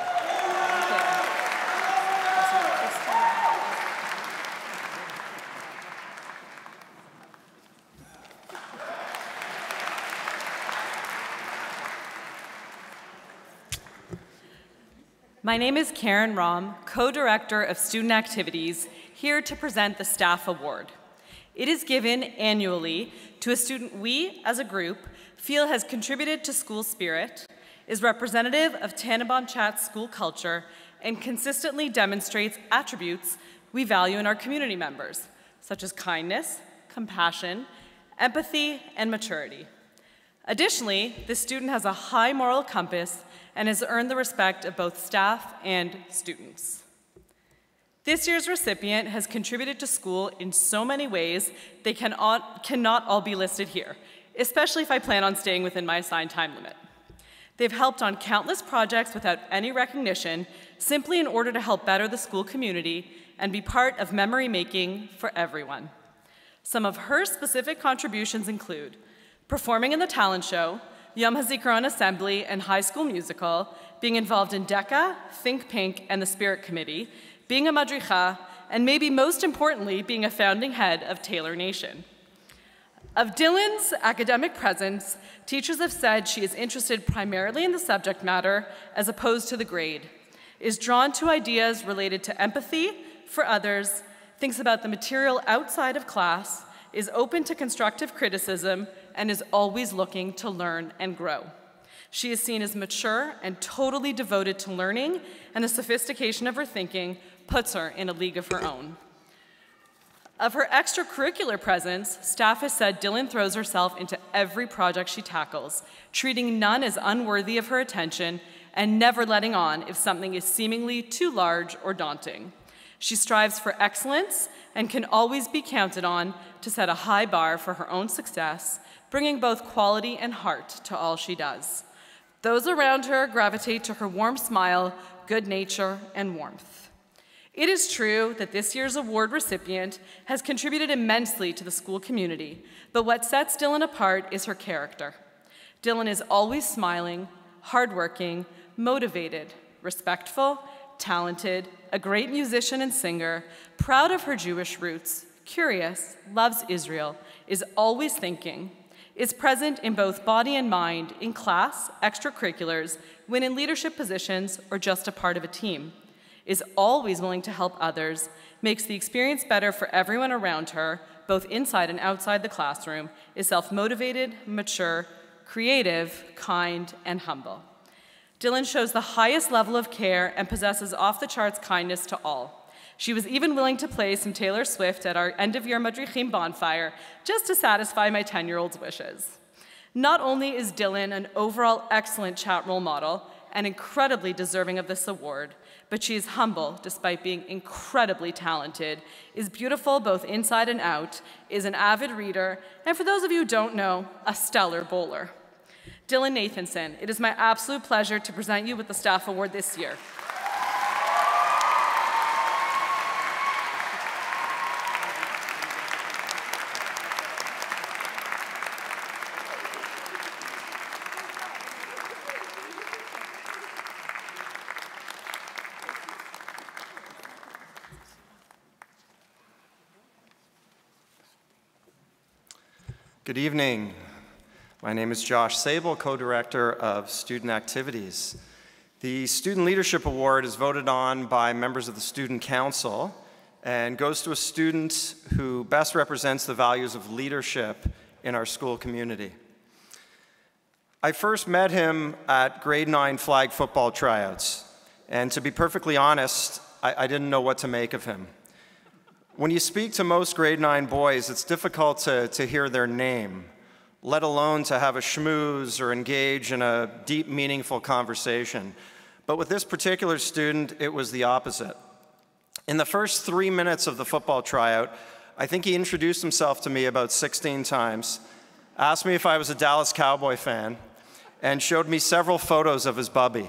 My name is Karen Rom, co-director of student activities, here to present the Staff Award. It is given annually to a student we, as a group, feel has contributed to school spirit, is representative of Tannenbaum Chat's school culture, and consistently demonstrates attributes we value in our community members, such as kindness, compassion, empathy, and maturity. Additionally, this student has a high moral compass and has earned the respect of both staff and students. This year's recipient has contributed to school in so many ways they cannot all be listed here, especially if I plan on staying within my assigned time limit. They've helped on countless projects without any recognition, simply in order to help better the school community and be part of memory making for everyone. Some of her specific contributions include performing in the talent show, Yom HaZikaron Assembly, and High School Musical, being involved in DECA, Think Pink, and the Spirit Committee, being a madricha, and maybe most importantly, being a founding head of Taylor Nation. Of Dylan's academic presence, teachers have said she is interested primarily in the subject matter as opposed to the grade, is drawn to ideas related to empathy for others, thinks about the material outside of class, is open to constructive criticism, and is always looking to learn and grow. She is seen as mature and totally devoted to learning, and the sophistication of her thinking puts her in a league of her own. Of her extracurricular presence, staff has said Dylan throws herself into every project she tackles, treating none as unworthy of her attention and never letting on if something is seemingly too large or daunting. She strives for excellence and can always be counted on to set a high bar for her own success, bringing both quality and heart to all she does. Those around her gravitate to her warm smile, good nature, and warmth. It is true that this year's award recipient has contributed immensely to the school community, but what sets Dylan apart is her character. Dylan is always smiling, hardworking, motivated, respectful, talented, a great musician and singer, proud of her Jewish roots, curious, loves Israel, is always thinking, is present in both body and mind, in class, extracurriculars, when in leadership positions, or just a part of a team, is always willing to help others, makes the experience better for everyone around her, both inside and outside the classroom, is self-motivated, mature, creative, kind, and humble. Dylan shows the highest level of care and possesses off-the-charts kindness to all. She was even willing to play some Taylor Swift at our end-of-year Madrichim bonfire just to satisfy my 10-year-old's wishes. Not only is Dylan an overall excellent chat role model and incredibly deserving of this award, but she is humble despite being incredibly talented, is beautiful both inside and out, is an avid reader, and for those of you who don't know, a stellar bowler. Dylan Nathanson, it is my absolute pleasure to present you with the Staff Award this year. Good evening. My name is Josh Sable, co-director of Student Activities. The Student Leadership Award is voted on by members of the Student Council and goes to a student who best represents the values of leadership in our school community. I first met him at grade 9 flag football tryouts, and to be perfectly honest, I didn't know what to make of him. When you speak to most grade 9 boys, it's difficult to hear their name, let alone to have a schmooze or engage in a deep, meaningful conversation. But with this particular student, it was the opposite. In the first 3 minutes of the football tryout, I think he introduced himself to me about 16 times, asked me if I was a Dallas Cowboy fan, and showed me several photos of his bubby.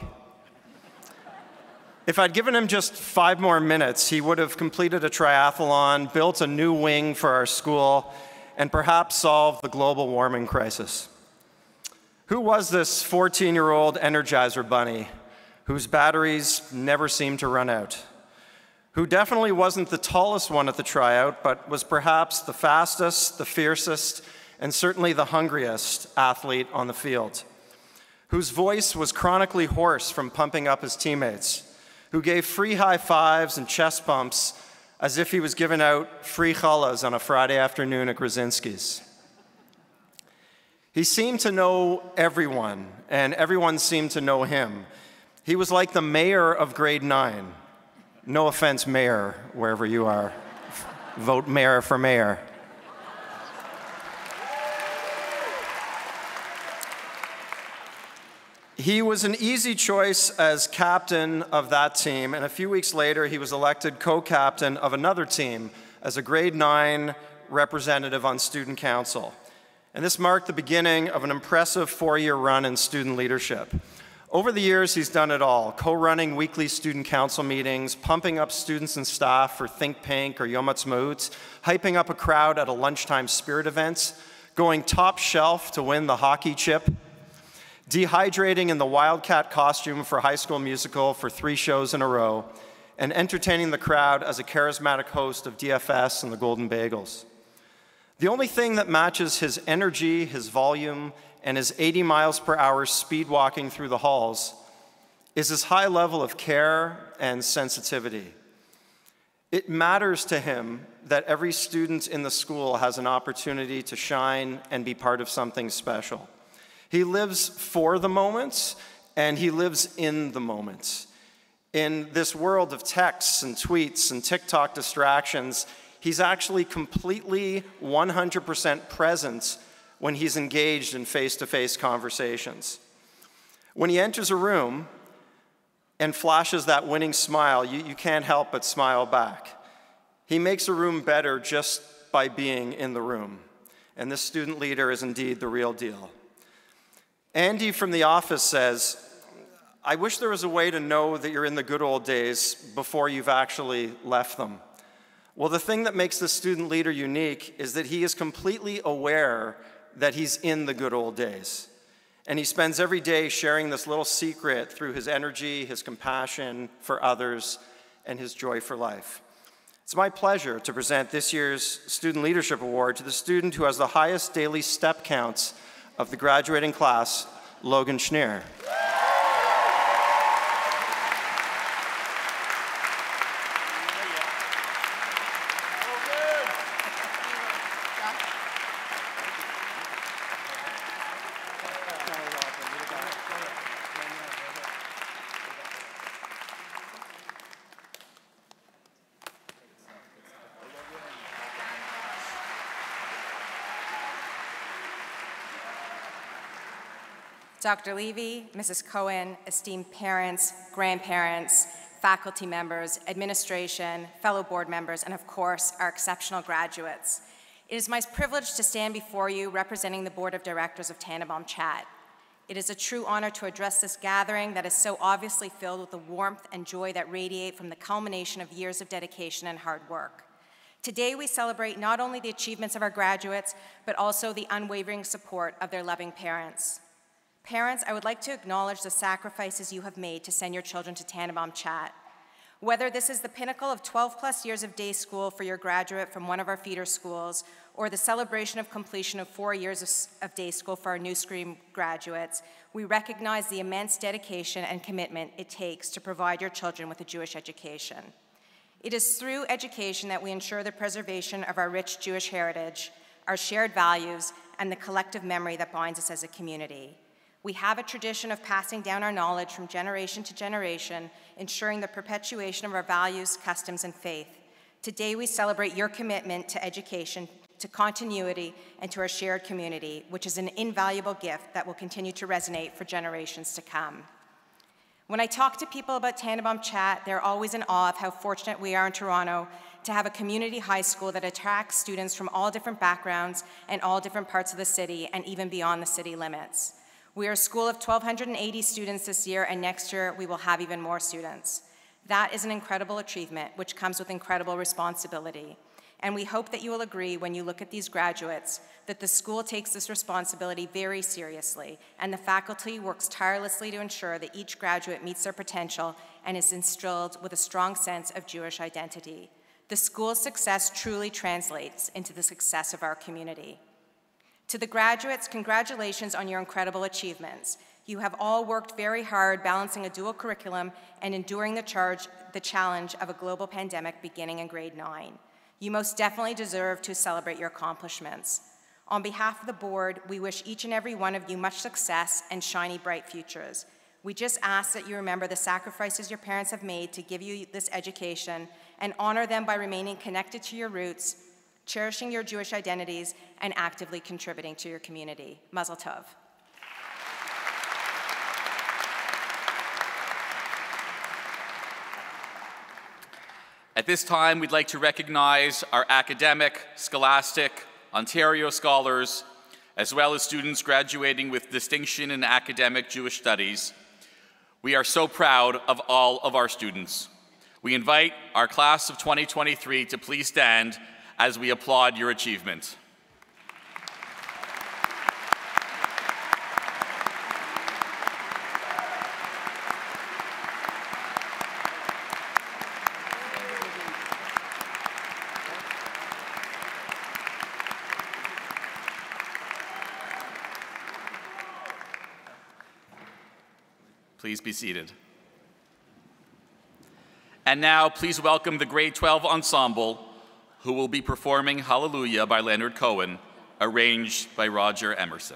If I'd given him just 5 more minutes, he would have completed a triathlon, built a new wing for our school, and perhaps solved the global warming crisis. Who was this 14-year-old Energizer bunny whose batteries never seemed to run out? Who definitely wasn't the tallest one at the tryout, but was perhaps the fastest, the fiercest, and certainly the hungriest athlete on the field? Whose voice was chronically hoarse from pumping up his teammates? Who gave free high fives and chest bumps as if he was giving out free challahs on a Friday afternoon at Grzinski's. He seemed to know everyone, and everyone seemed to know him. He was like the mayor of grade 9. No offense, mayor, wherever you are. Vote mayor for mayor. He was an easy choice as captain of that team, and a few weeks later, he was elected co-captain of another team as a grade 9 representative on student council. And this marked the beginning of an impressive 4-year run in student leadership. Over the years, he's done it all, co-running weekly student council meetings, pumping up students and staff for Think Pink or Yom Ha'atzmaut, hyping up a crowd at a lunchtime spirit event, going top shelf to win the hockey chip, dehydrating in the Wildcat costume for High School Musical for 3 shows in a row, and entertaining the crowd as a charismatic host of DFS and the Golden Bagels. The only thing that matches his energy, his volume, and his 80 miles per hour speed walking through the halls is his high level of care and sensitivity. It matters to him that every student in the school has an opportunity to shine and be part of something special. He lives for the moments, and he lives in the moments. In this world of texts and tweets and TikTok distractions, he's actually completely 100% present when he's engaged in face-to-face conversations. When he enters a room and flashes that winning smile, you can't help but smile back. He makes a room better just by being in the room. And this student leader is indeed the real deal. Andy from The Office says, "I wish there was a way to know that you're in the good old days before you've actually left them." Well, the thing that makes this student leader unique is that he is completely aware that he's in the good old days. And he spends every day sharing this little secret through his energy, his compassion for others, and his joy for life. It's my pleasure to present this year's Student Leadership Award to the student who has the highest daily step counts of the graduating class, Logan Schneer. Dr. Levy, Mrs. Cohen, esteemed parents, grandparents, faculty members, administration, fellow board members, and of course, our exceptional graduates. It is my privilege to stand before you representing the Board of Directors of Tannenbaum Chat. It is a true honor to address this gathering that is so obviously filled with the warmth and joy that radiate from the culmination of years of dedication and hard work. Today, we celebrate not only the achievements of our graduates, but also the unwavering support of their loving parents. Parents, I would like to acknowledge the sacrifices you have made to send your children to Tannenbaum Chat. Whether this is the pinnacle of 12+ years of day school for your graduate from one of our feeder schools, or the celebration of completion of 4 years of day school for our New Stream graduates, we recognize the immense dedication and commitment it takes to provide your children with a Jewish education. It is through education that we ensure the preservation of our rich Jewish heritage, our shared values, and the collective memory that binds us as a community. We have a tradition of passing down our knowledge from generation to generation, ensuring the perpetuation of our values, customs, and faith. Today, we celebrate your commitment to education, to continuity, and to our shared community, which is an invaluable gift that will continue to resonate for generations to come. When I talk to people about Tannenbaum Chat, they're always in awe of how fortunate we are in Toronto to have a community high school that attracts students from all different backgrounds and all different parts of the city, and even beyond the city limits. We are a school of 1,280 students this year, and next year we will have even more students. That is an incredible achievement, which comes with incredible responsibility. And we hope that you will agree when you look at these graduates that the school takes this responsibility very seriously, and the faculty works tirelessly to ensure that each graduate meets their potential and is instilled with a strong sense of Jewish identity. The school's success truly translates into the success of our community. To the graduates, congratulations on your incredible achievements. You have all worked very hard balancing a dual curriculum and enduring the challenge of a global pandemic beginning in grade 9. You most definitely deserve to celebrate your accomplishments. On behalf of the board, we wish each and every one of you much success and shiny, bright futures. We just ask that you remember the sacrifices your parents have made to give you this education and honor them by remaining connected to your roots, cherishing your Jewish identities, and actively contributing to your community. Mazel tov. At this time, we'd like to recognize our academic, scholastic, Ontario scholars, as well as students graduating with distinction in academic Jewish studies. We are so proud of all of our students. We invite our class of 2023 to please stand as we applaud your achievement. Please be seated. And now, please welcome the Grade 12 Ensemble, who will be performing Hallelujah by Leonard Cohen, arranged by Roger Emerson.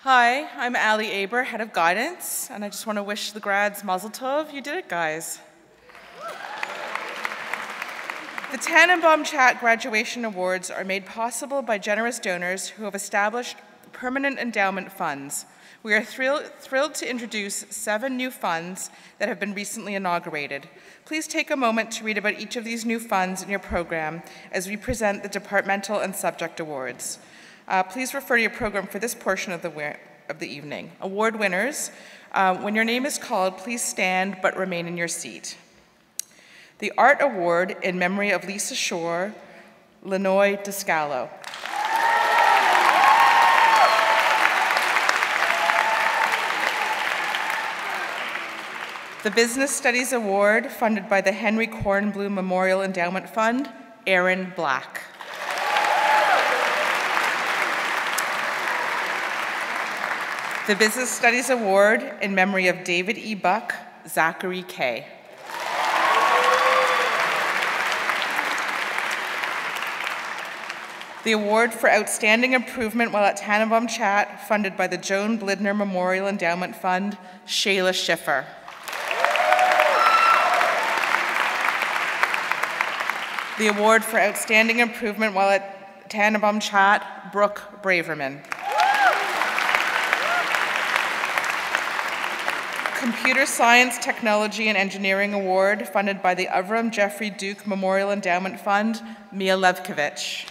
Hi, I'm Ali Aber, Head of Guidance, and I just want to wish the grads Mazel Tov. You did it, guys. The Tannenbaum Chat Graduation Awards are made possible by generous donors who have established permanent endowment funds. We are thrilled to introduce 7 new funds that have been recently inaugurated. Please take a moment to read about each of these new funds in your program as we present the departmental and subject awards. Please refer to your program for this portion of the evening. Award winners, when your name is called, please stand but remain in your seat. The Art Award in memory of Lisa Shore, Lenoy Descalo. The Business Studies Award, funded by the Henry Kornblum Memorial Endowment Fund, Aaron Black. The Business Studies Award in memory of David E. Buck, Zachary K. The Award for Outstanding Improvement while at Tannenbaum Chat, funded by the Joan Blidner Memorial Endowment Fund, Shayla Schiffer. The Award for Outstanding Improvement while at Tannenbaum Chat, Brooke Braverman. Computer Science, Technology, and Engineering Award, funded by the Avram Jeffrey Duke Memorial Endowment Fund, Mia Levkovich.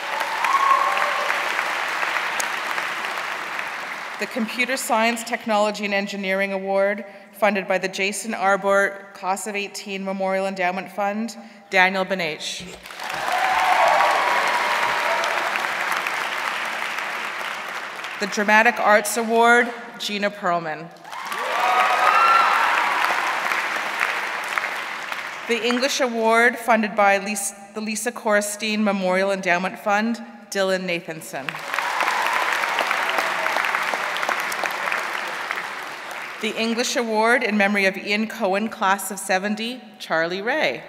The Computer Science, Technology, and Engineering Award, funded by the Jason Arbor Class of 18 Memorial Endowment Fund, Daniel Benach. The Dramatic Arts Award, Gina Perlman. The English Award, funded by the Lisa Korstein Memorial Endowment Fund, Dylan Nathanson. The English Award in memory of Ian Cohen, Class of 70, Charlie Ray.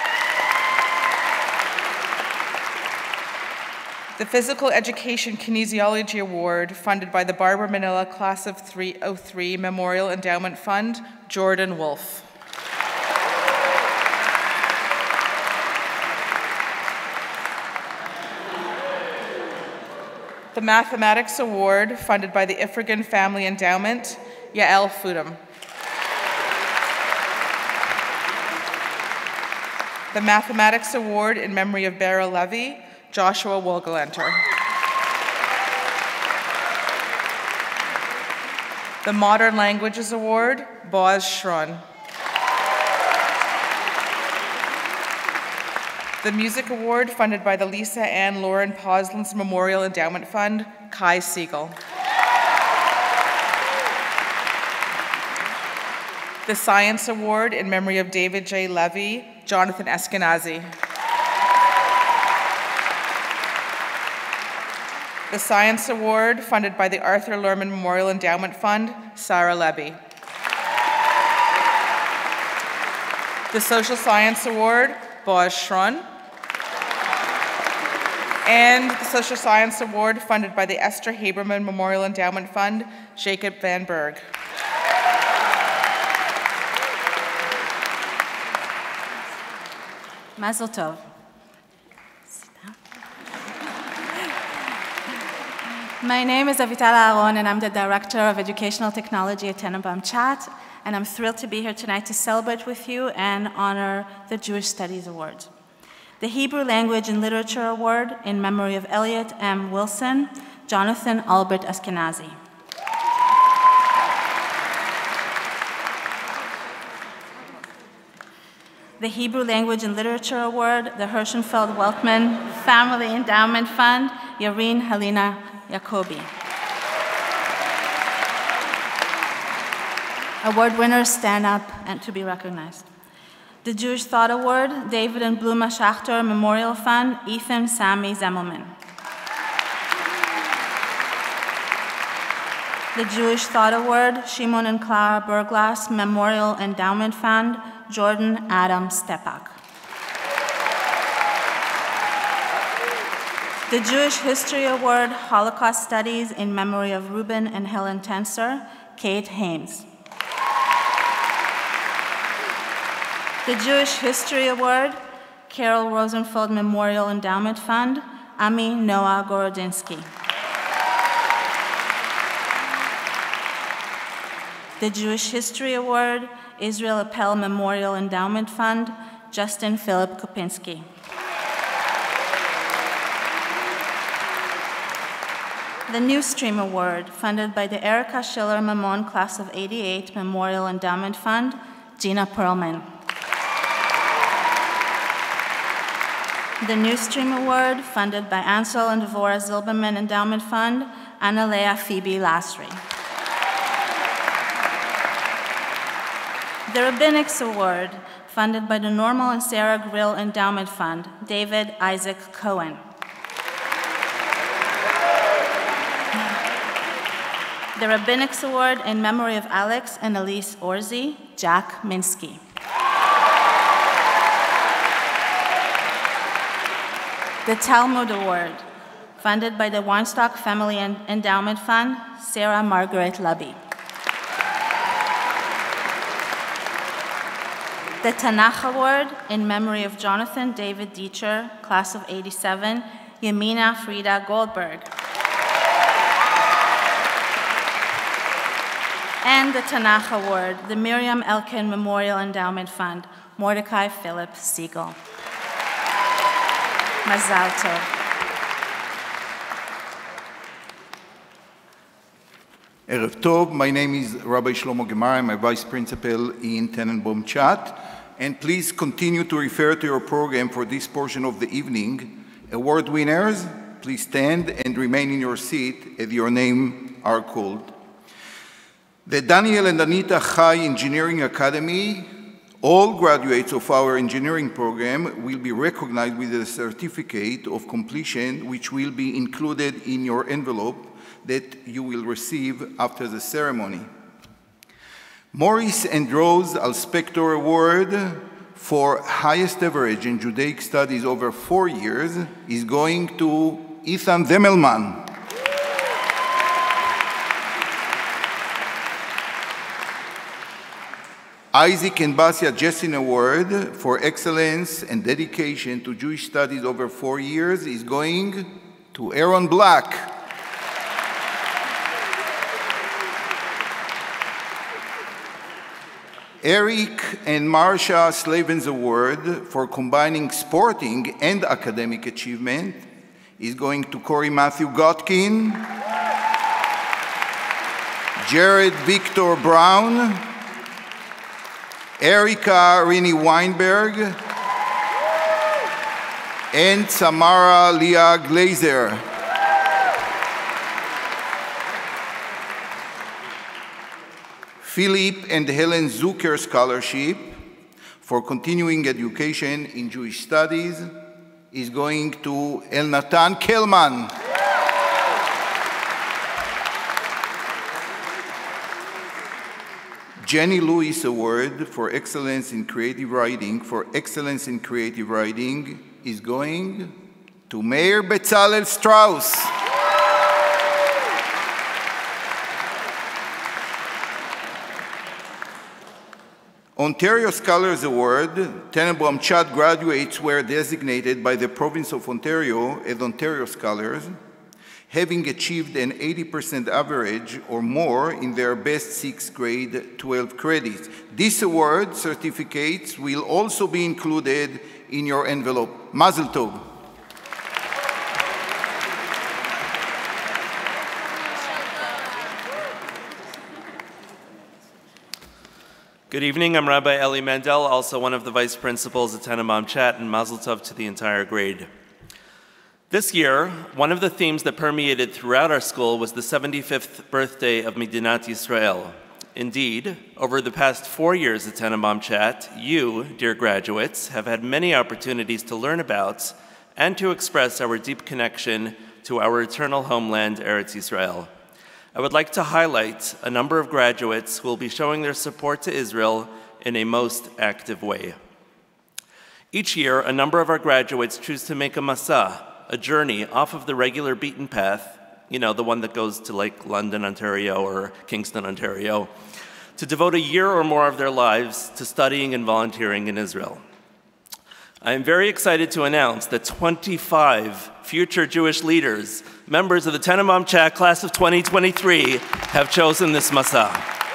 The Physical Education Kinesiology Award, funded by the Barbara Manila Class of 303 Memorial Endowment Fund, Jordan Wolfe. The Mathematics Award, funded by the Ifrigan Family Endowment, Yael Fudum. The Mathematics Award in memory of Beryl Levy, Joshua Wogelenter. The Modern Languages Award, Boaz Schrun. The Music Award, funded by the Lisa Ann Lauren Poslands Memorial Endowment Fund, Kai Siegel. The Science Award in memory of David J. Levy, Jonathan Eskenazi. The Science Award, funded by the Arthur Lerman Memorial Endowment Fund, Sarah Levy. The Social Science Award, Boaz Schrun. And the Social Science Award, funded by the Esther Haberman Memorial Endowment Fund, Jacob Van Berg. Mazel Tov. My name is Avital Aaron, and I'm the Director of Educational Technology at Tannenbaum Chat, and I'm thrilled to be here tonight to celebrate with you and honor the Jewish Studies Award. The Hebrew Language and Literature Award in memory of Elliot M. Wilson, Jonathan Albert Eskenazi. The Hebrew Language and Literature Award, the Hirschenfeld Weltman Family Endowment Fund, Yareen Helena Jacobi. Award winners stand up and to be recognized. The Jewish Thought Award, David and Bluma Schachter Memorial Fund, Ethan Sammy Zemmelman. The Jewish Thought Award, Shimon and Clara Berglas Memorial Endowment Fund, Jordan Adam Stepak. The Jewish History Award, Holocaust Studies in memory of Reuben and Helen Tenser, Kate Hames. The Jewish History Award, Carol Rosenfeld Memorial Endowment Fund, Ami Noah Gorodinsky. The Jewish History Award, Israel Appel Memorial Endowment Fund, Justin Philip Kopinski. The New Stream Award, funded by the Erica Schiller Mamon Class of '88 Memorial Endowment Fund, Gina Perlman. The New Stream Award, funded by Ansel and Devorah Zilberman Endowment Fund, Analea Phoebe Lasry. The Rabbinics Award, funded by the Normal and Sarah Grill Endowment Fund, David Isaac Cohen. The Rabbinics Award in memory of Alex and Elise Orzi, Jack Minsky. The Talmud Award, funded by the Weinstock Family Endowment Fund, Sarah Margaret Lubby. The Tanakh Award in memory of Jonathan David Dieter, Class of '87, Yamina Frida Goldberg. And the Tanakh Award, the Miriam Elkin Memorial Endowment Fund, Mordecai Philip Siegel. Mazal Tov. Erev Tov, my name is Rabbi Shlomo Gemara. I'm a vice principal in Tenenbaum Chat. And please continue to refer to your program for this portion of the evening. Award winners, please stand and remain in your seat as your name are called. The Daniel and Anita Chai Engineering Academy, all graduates of our engineering program will be recognized with a certificate of completion which will be included in your envelope that you will receive after the ceremony. Maurice and Rose Alspector Award for highest average in Judaic studies over 4 years is going to Ethan Zemmelman. Isaac and Basia Jessin Award for excellence and dedication to Jewish studies over 4 years is going to Aaron Black. Eric and Marsha Slavens Award for combining sporting and academic achievement is going to Corey Matthew Gotkin, Jared Victor Brown, Erika Rini Weinberg, and Samara Leah Glazer. Philip and Helen Zucker Scholarship for continuing education in Jewish studies is going to Elnatan Kelman. Jenny Lewis Award for Excellence in Creative Writing is going to Meir Bezalel Strauss. Ontario Scholars Award, Tenenbaum Chat graduates were designated by the Province of Ontario as Ontario Scholars, having achieved an 80% average or more in their best 6th grade 12 credits. This award certificates will also be included in your envelope. Mazel Tov. Good evening, I'm Rabbi Eli Mendel, also one of the vice principals at Tenenbaum Chat, and Mazel Tov to the entire grade. This year, one of the themes that permeated throughout our school was the 75th birthday of Medinat Yisrael. Indeed, over the past 4 years at Tenenbaum Chat, you, dear graduates, have had many opportunities to learn about and to express our deep connection to our eternal homeland, Eretz Yisrael. I would like to highlight a number of graduates who will be showing their support to Israel in a most active way. Each year, a number of our graduates choose to make a Masa, a journey off of the regular beaten path, you know, the one that goes to like London, Ontario, or Kingston, Ontario, to devote a year or more of their lives to studying and volunteering in Israel. I am very excited to announce that 25 future Jewish leaders, members of the Tenenbaum Chat class of 2023, have chosen this Masa.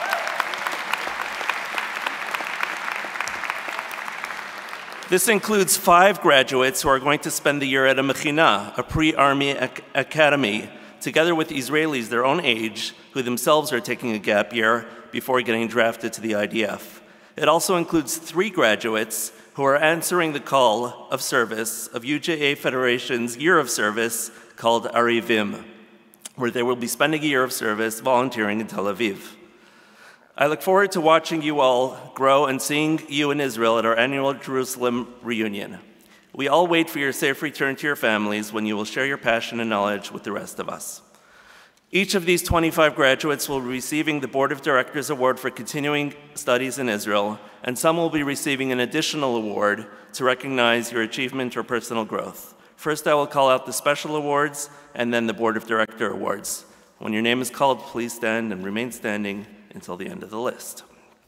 This includes 5 graduates who are going to spend the year at a Mechina, a pre-army academy, together with Israelis their own age, who themselves are taking a gap year before getting drafted to the IDF. It also includes 3 graduates who are answering the call of service of UJA Federation's Year of Service called Arivim, where they will be spending a year of service volunteering in Tel Aviv. I look forward to watching you all grow and seeing you in Israel at our annual Jerusalem reunion. We all wait for your safe return to your families when you will share your passion and knowledge with the rest of us. Each of these 25 graduates will be receiving the Board of Directors Award for continuing studies in Israel, and some will be receiving an additional award to recognize your achievement or personal growth. First, I will call out the special awards and then the Board of Director Awards. When your name is called, please stand and remain standing until the end of the list.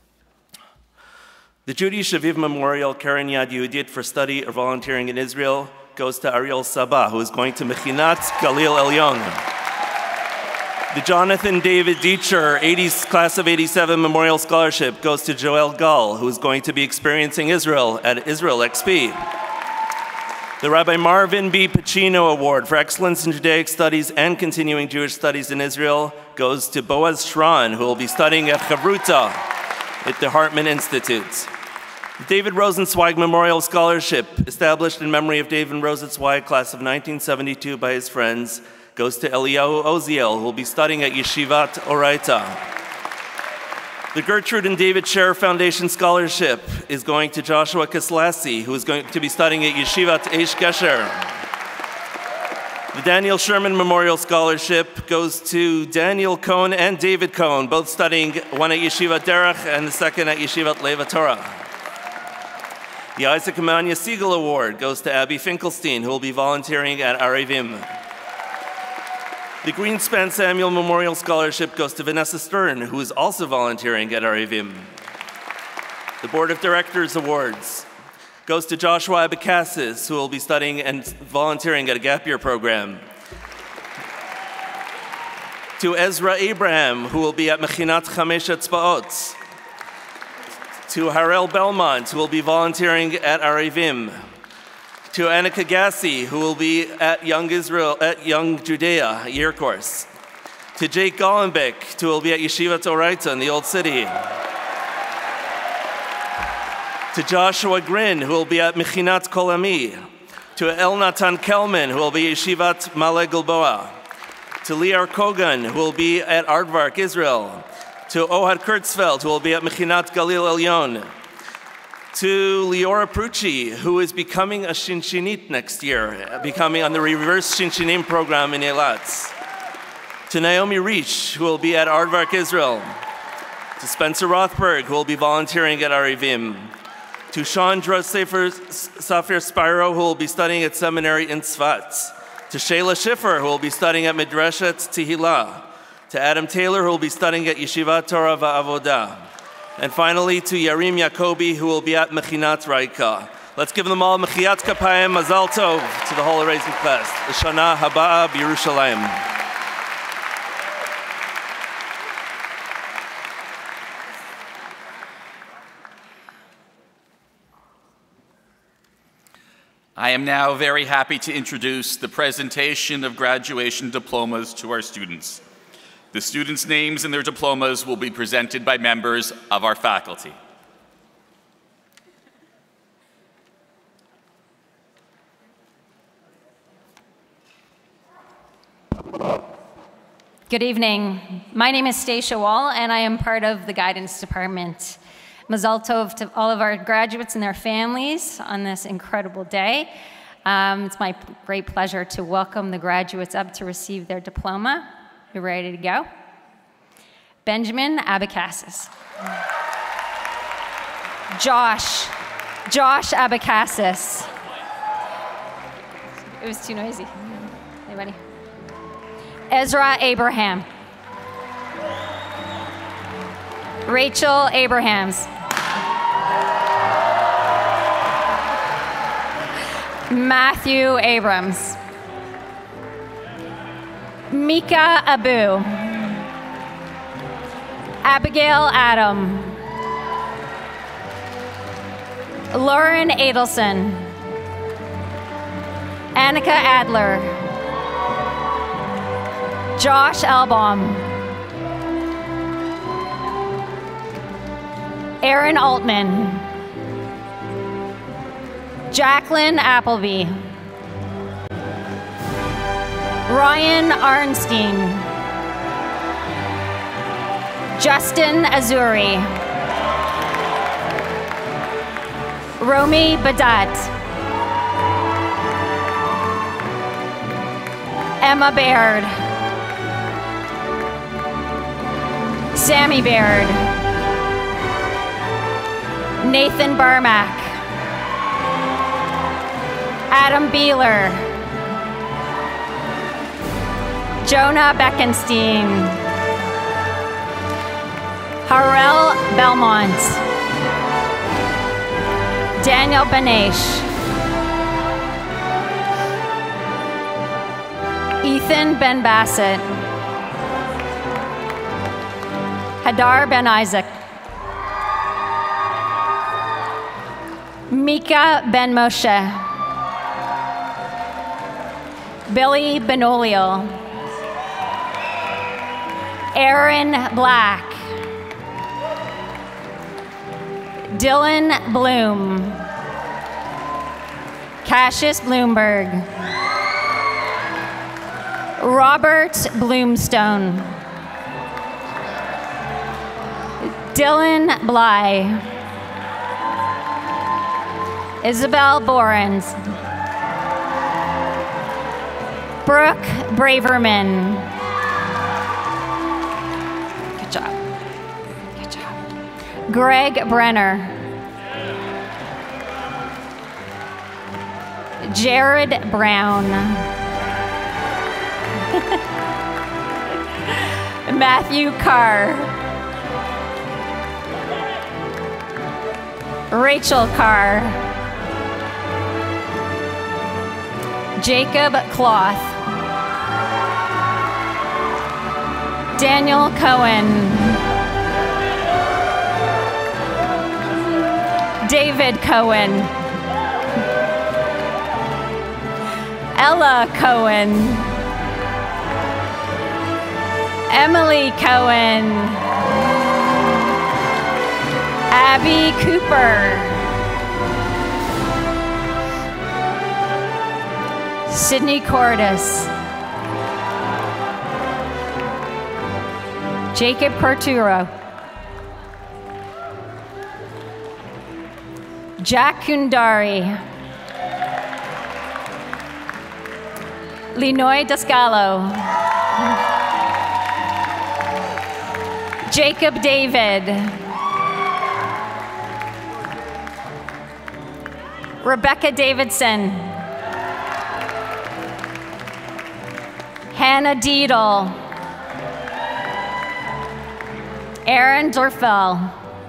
The Judy Shaviv Memorial Keren Yad Yehudit for study or volunteering in Israel goes to Ariel Sabah, who is going to Mechinat Galil Elyon. The Jonathan David Diecher class of 87 Memorial Scholarship goes to Joel Gall, who is going to be experiencing Israel at Israel XP. The Rabbi Marvin B. Pacino Award for Excellence in Judaic Studies and Continuing Jewish Studies in Israel goes to Boaz Shran, who will be studying at Chavruta at the Hartman Institute. The David Rosenzweig Memorial Scholarship, established in memory of David Rosenzweig, class of 1972 by his friends, goes to Eliyahu Oziel, who will be studying at Yeshivat Oraita. The Gertrude and David Scherer Foundation Scholarship is going to Joshua Kislassi, who is going to be studying at Yeshivat Eish Gesher. The Daniel Sherman Memorial Scholarship goes to Daniel Cohn and David Cohn, both studying, one at Yeshivat Derech and the second at Yeshivat Leva Torah. The Isaac Emmanuel Siegel Award goes to Abby Finkelstein, who will be volunteering at Arivim. The Greenspan Samuel Memorial Scholarship goes to Vanessa Stern, who is also volunteering at Arivim. The Board of Directors Awards goes to Joshua Abikassis, who will be studying and volunteering at a gap year program. To Ezra Abraham, who will be at Mechinat Chamesh Etzbaot. To Harel Belmont, who will be volunteering at Arivim. To Annika Gassi, who will be at Young Israel, at Young Judea year course. To Jake Gollenbeck, who will be at Yeshivat Oraita in the Old City. To Joshua Grin, who will be at Mechinat Kolami. To Elnatan Kelman, who will be at Yeshivat Male Gilboa. To Liar Kogan, who will be at Aardvark, Israel. To Ohad Kurtzfeld, who will be at Mechinat Galil Elyon. To Leora Prucci, who is becoming a Shinshinit next year, becoming on the reverse Shinshinim program in Eilat. To Naomi Reich, who will be at Aardvark, Israel. To Spencer Rothberg, who will be volunteering at Arivim. To Chandra Safir Spiro, who will be studying at seminary in Tzfat. To Shayla Schiffer, who will be studying at Midrashet Tehillah. To Adam Taylor, who will be studying at Yeshivat Torah Va'avodah. And finally, to Yarim Yacobi, who will be at Mechinat Raika. Let's give them all Mechiyat Kapayim Mazal Tov to the Holy Raising class. L'Shana Haba'a B'Yerushalayim. I am now very happy to introduce the presentation of graduation diplomas to our students. The students' names and their diplomas will be presented by members of our faculty. Good evening. My name is Stacia Wall, and I am part of the guidance department. Mazal Tov to all of our graduates and their families on this incredible day. It's my great pleasure to welcome the graduates up to receive their diploma. You ready to go? Benjamin Abikassis. Josh Abikassis. It was too noisy. Anybody? Ezra Abraham. Rachel Abrahams. Matthew Abrams. Mika Abu. Abigail Adam. Lauren Adelson. Annika Adler. Josh Elbaum. Aaron Altman. Jacqueline Appleby. Ryan Arnstein. Justin Azuri. Romy Badat. Emma Baird. Sammy Baird. Nathan Barmack. Adam Beeler. Jonah Beckenstein. Harel Belmont. Daniel Benesh. Ethan Ben Bassett. Hadar Ben Isaac. Mika Ben Moshe. Billy Benolio. Aaron Black. Dylan Bloom. Cassius Bloomberg. Robert Bloomstone. Dylan Bly. Isabel Borens. Brooke Braverman. Good job. Good job. Greg Brenner. Jared Brown. Matthew Carr. Rachel Carr. Jacob Cloth. Daniel Cohen. David Cohen. Ella Cohen. Emily Cohen. Abby Cooper. Sydney Cordis. Jacob Corturo. Jack Kundari. Linoy Dascalo. Jacob David. Rebecca Davidson. Hannah Deedle. Aaron Dorfel.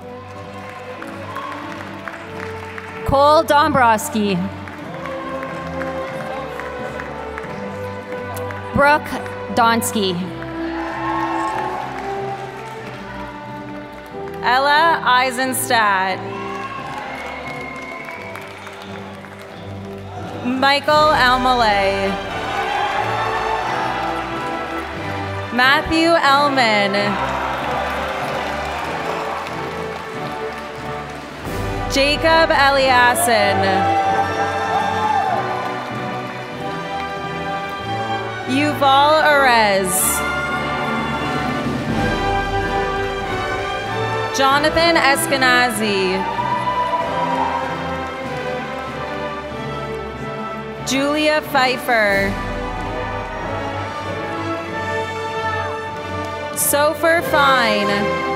Cole Dombrowski. Brooke Donsky. Ella Eisenstadt. Michael Almalay. Matthew Elman. Jacob Eliassen. Yuval Arez. Jonathan Eskenazi. Julia Pfeiffer. Sofer Fine.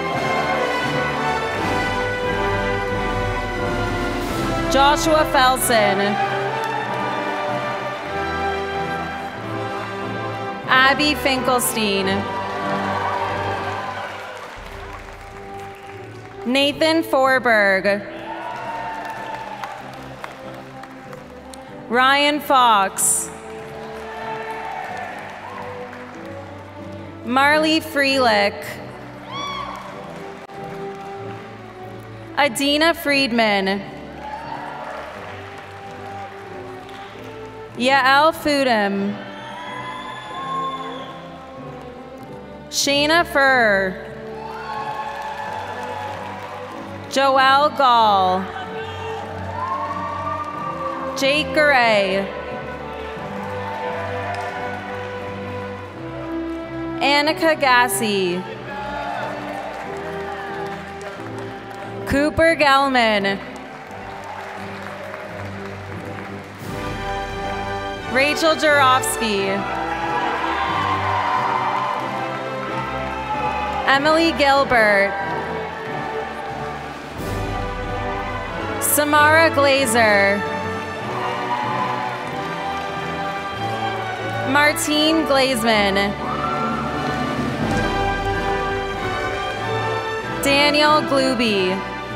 Joshua Felsen. Abby Finkelstein. Nathan Forberg. Ryan Fox. Marley Freelick. Adina Friedman. Yael Fudem. Shayna Furr. Joelle Gall. Jake Garay. Annika Gassi. Cooper Gelman. Rachel Jarofsky. Emily Gilbert. Samara Glazer. Martine Glazman. Daniel Gluby.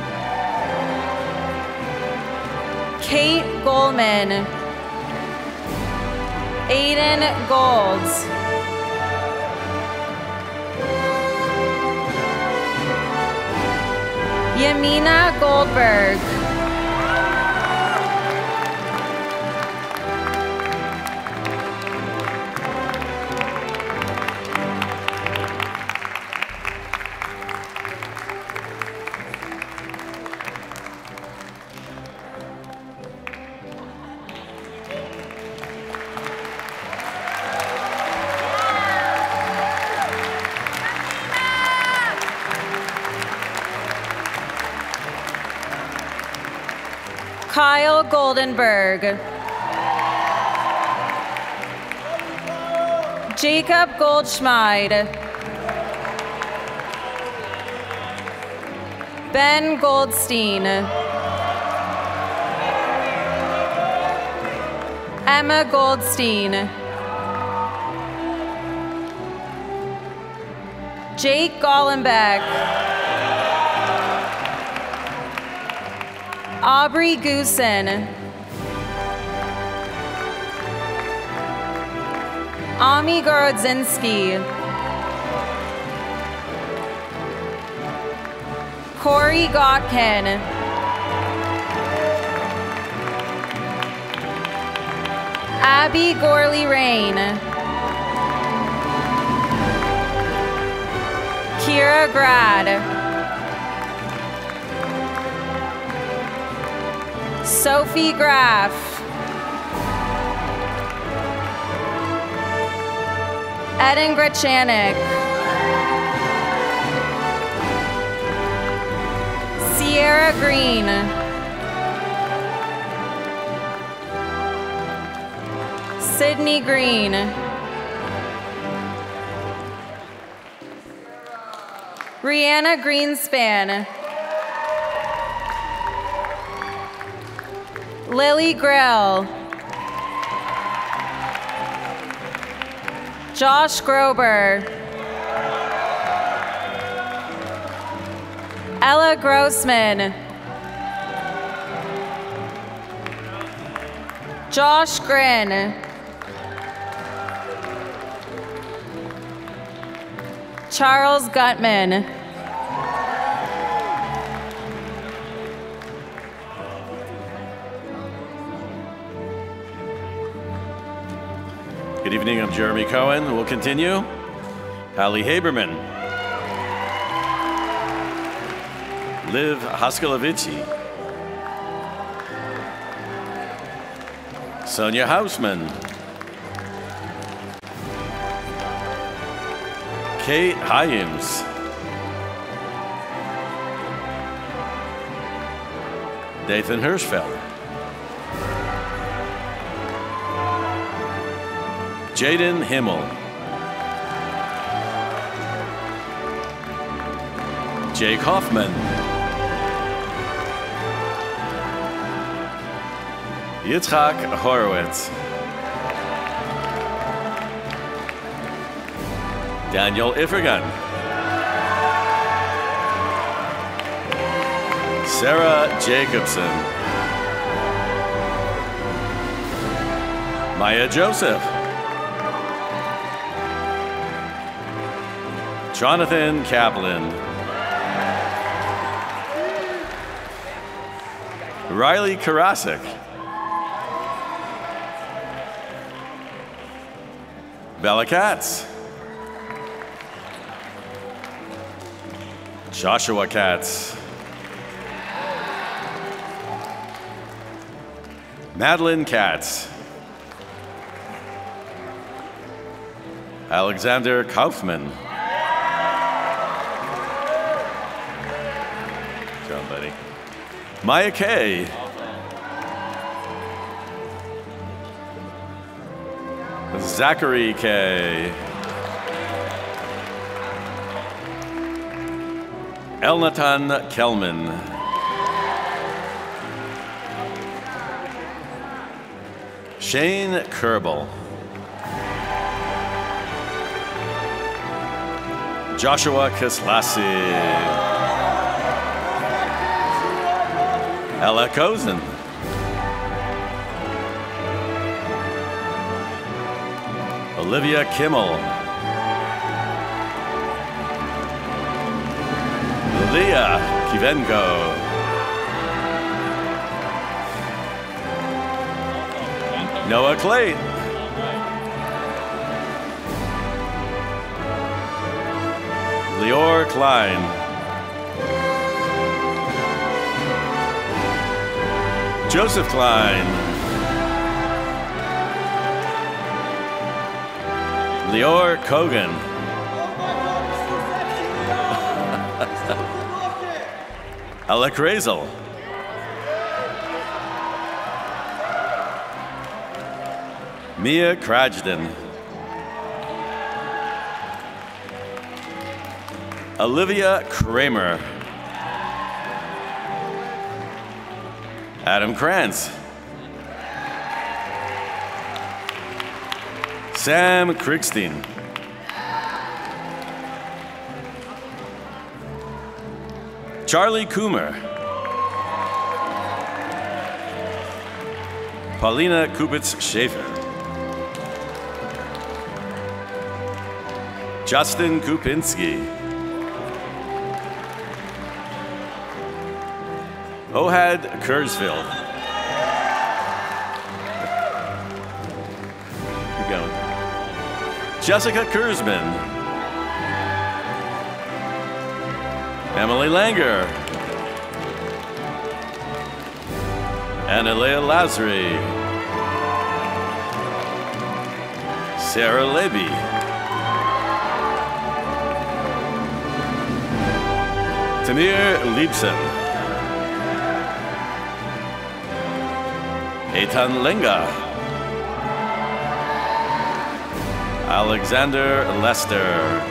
Kate Goldman. Aiden Golds. Yamina Goldberg. Kyle Goldenberg. Jacob Goldschmeid. Ben Goldstein. Emma Goldstein. Jake Gollenbeck. Aubrey Goosen. Ami Gorodzinski. Corey Gotkin. Abby Gorley Rain. Kira Grad. Sophie Graff. Eden Grachanik. Sierra Green. Sydney Green. Rihanna Greenspan. Lily Grill. Josh Grober. Ella Grossman. Josh Grin. Charles Gutman. Good evening, I'm Jeremy Cohen. We'll continue. Hallie Haberman. Liv Haskalovici. Sonia Hausman. Kate Hyams. Nathan Hirschfeld. Jaden Himmel. Jake Hoffman. Yitzhak Horowitz. Daniel Ifrigan. Sarah Jacobson. Maya Joseph. Jonathan Kaplan. Riley Karasik. Bella Katz. Joshua Katz. Madeline Katz. Alexander Kaufman. John, buddy. Maya Kay. Zachary Kay. Elnatan Kelman. Shane Kerbel. Joshua Kislasi. Ella Kozen. Olivia Kimmel. Leah Kivenko. Noah Clay. Lior Klein. Joseph Klein. Lior Kogan. Alec Razel. Mia Krajden. Olivia Kramer. Adam Krantz. Sam Kriegstein. Charlie Coomer. Paulina Kupitz-Schaefer. Justin Kupinski. Ohad Kurzfield. Keep going. Jessica Kurzman. Emily Langer. Annalea Lazary. Sarah Levy. Tamir Liebsen. Eitan Lenga. Alexander Lester.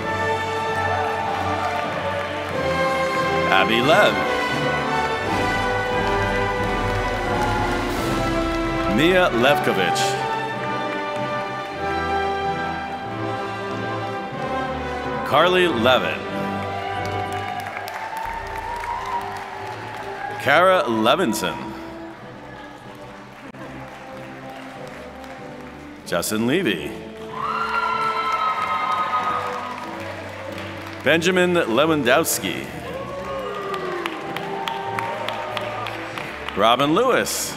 Abby Lev. Mia Levkovich. Carly Levin. Kara Levinson. Justin Levy. Benjamin Lewandowski. Robin Lewis.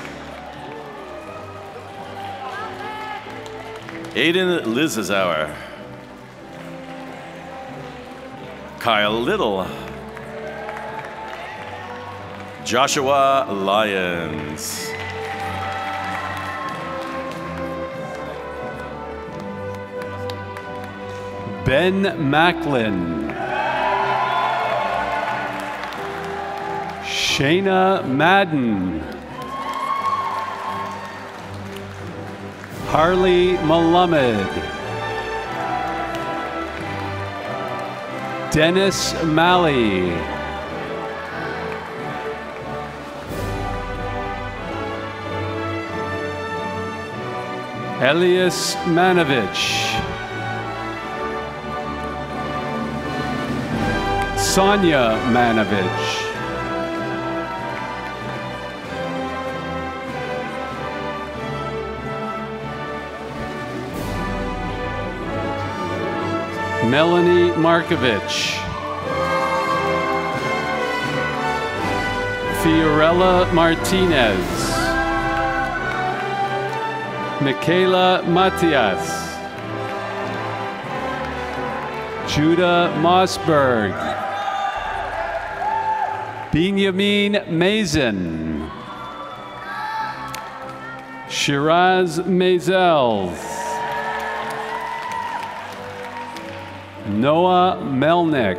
Aiden Lizazauer. Kyle Little. Joshua Lyons. Ben Macklin. Shayna Madden. Harley Malamed. Dennis Malley. Elias Manovich. Sonia Manovich. Melanie Markovich. Fiorella Martinez. Michaela Matias. Judah Mossberg. Benjamin Mason. Shiraz Mazels. Noah Melnick.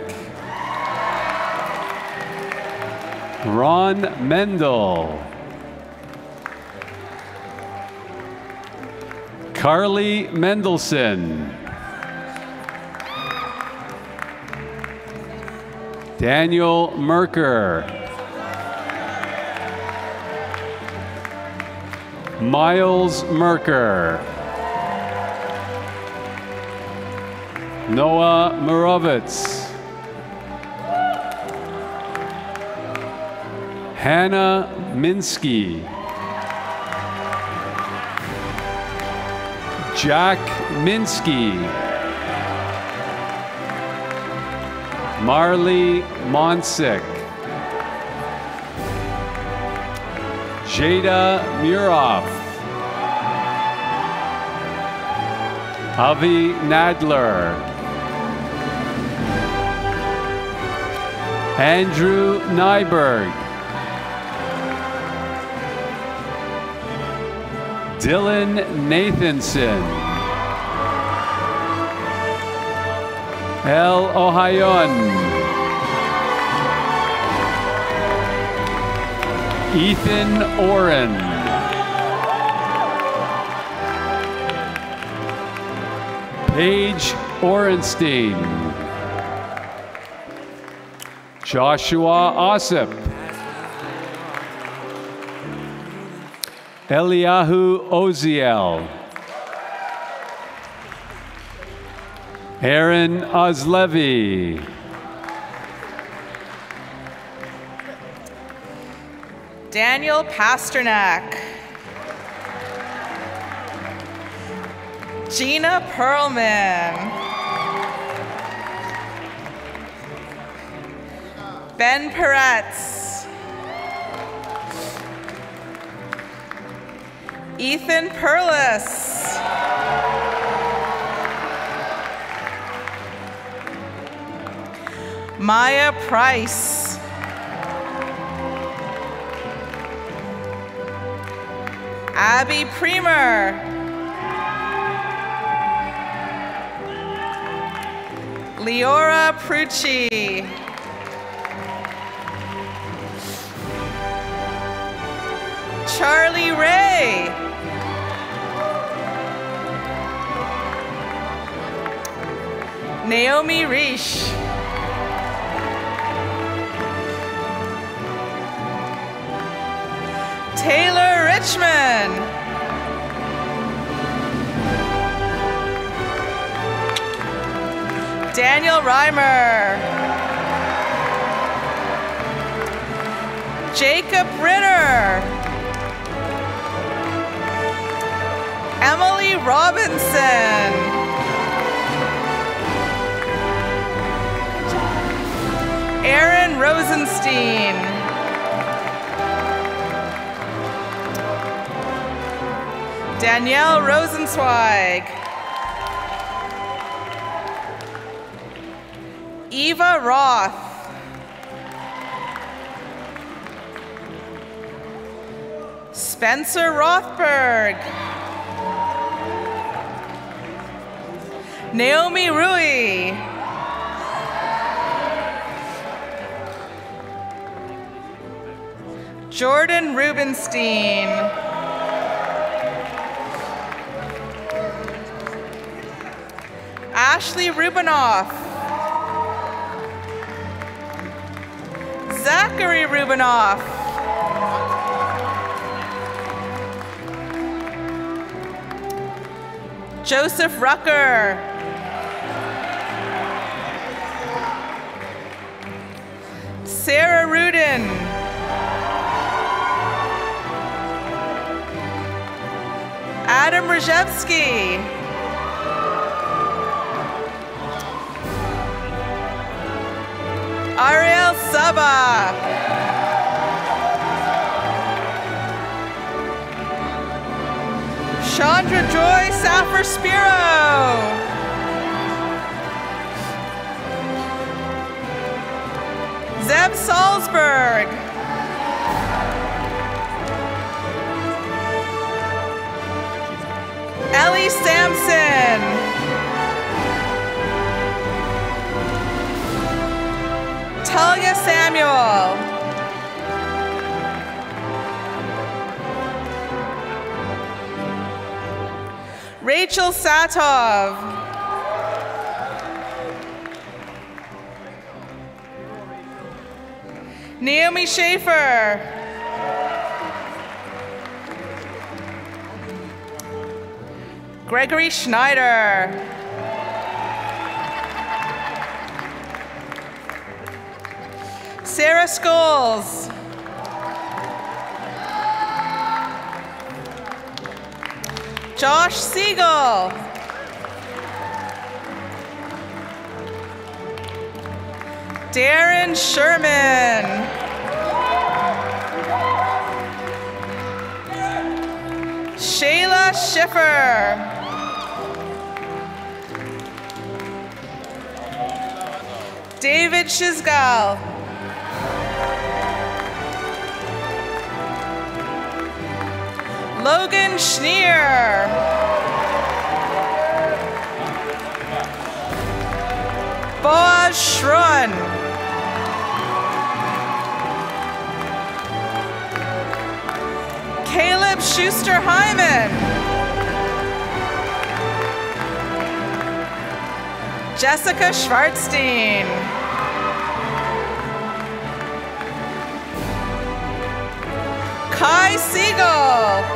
Ron Mendel. Carly Mendelson. Daniel Merker. Miles Merker. Noah Morovitz. Hannah Minsky. Jack Minsky. Marley Monsick. Jada Muroff. Avi Nadler. Andrew Nyberg. Dylan Nathanson. El Ohayon. Ethan Oren. Paige Orenstein. Joshua Ossip. Eliyahu Oziel. Aaron Ozlevy. Daniel Pasternak. Gina Perlman. Ben Peretz. Ethan Perlis. Maya Price. Abby Premer. Leora Prucci. Charlie Ray. Naomi Reish. Taylor Richmond. Daniel Reimer. Jacob Ritter. Emily Robinson. Aaron Rosenstein. Danielle Rosenzweig. Eva Roth. Spencer Rothberg. Naomi Rui. Jordan Rubenstein. Ashley Rubinoff. Zachary Rubinoff. Joseph Rucker. Sarah Rudin. Adam Rajewski. Ariel Saba. Chandra Joy Saffer Spiro. Zeb Salzberg. Ellie Sampson. Talia Samuel. Rachel Satov. Naomi Schaefer. Gregory Schneider. Sarah Scholes. Josh Siegel. Darren Sherman. Shayla Schiffer. David Shizgal. Logan Schneer. Boaz Schrun. Caleb Schuster-Hyman. Jessica Schwartzstein. Kai Siegel.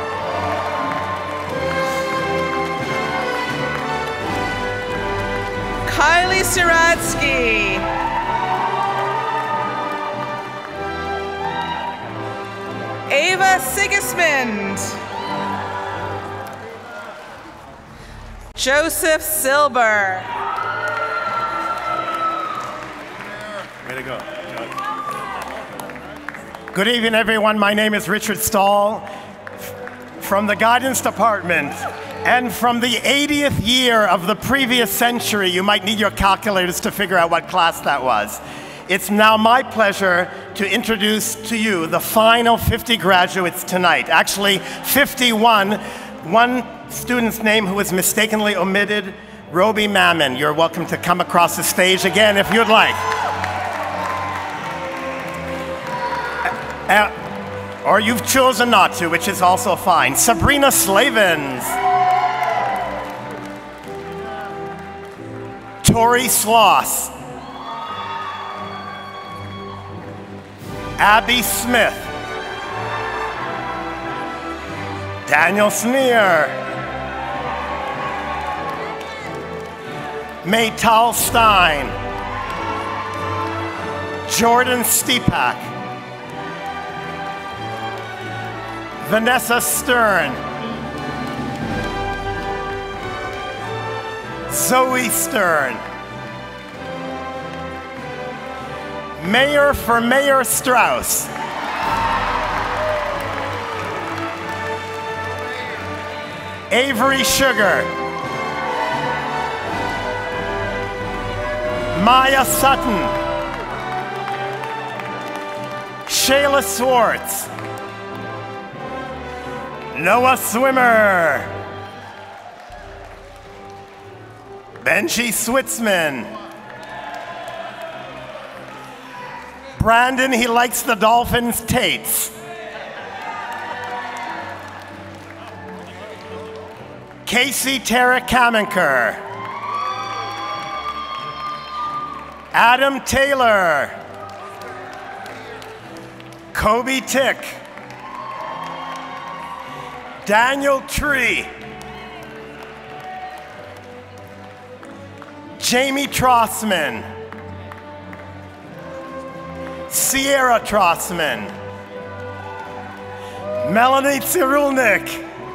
Kylie Siradsky. Ava Sigismund. Joseph Silber. Way to go. Good evening, everyone. My name is Richard Stahl from the Guidance Department. And from the 80th year of the previous century, you might need your calculators to figure out what class that was. It's now my pleasure to introduce to you the final 50 graduates tonight. Actually, 51. One student's name who was mistakenly omitted, Roby Mammon. You're welcome to come across the stage again if you'd like. Or you've chosen not to, which is also fine. Sabrina Slavens. Tori Sloss. Abby Smith. Daniel Sneer. Maytal Stein. Jordan Stepak. Vanessa Stern. Zoe Stern. Mayor for Mayor Strauss. Avery Sugar. Maya Sutton. Shayla Swartz. Noah Swimmer. Benji Switzman. Brandon, he likes the Dolphins, Tates. Casey Tara Kamenker. Adam Taylor. Kobe Tick. Daniel Tree. Jamie Trossman. Sierra Trossman, Melanie Cyrulnik,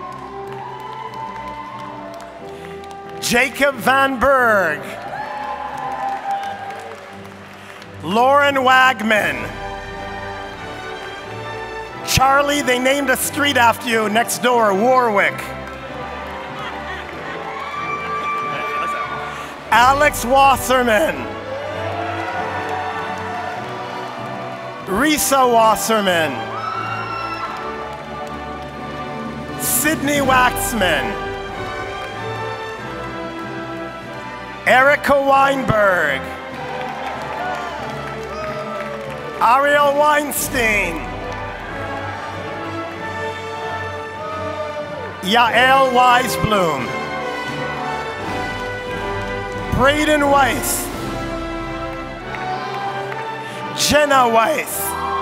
Jacob Van Berg, Lauren Wagman, Charlie, they named a street after you next door, Warwick. Alex Wasserman, Risa Wasserman, Sydney Waxman, Erica Weinberg, Ariel Weinstein, Yael Weisblum, Braden Weiss, Jenna Weiss,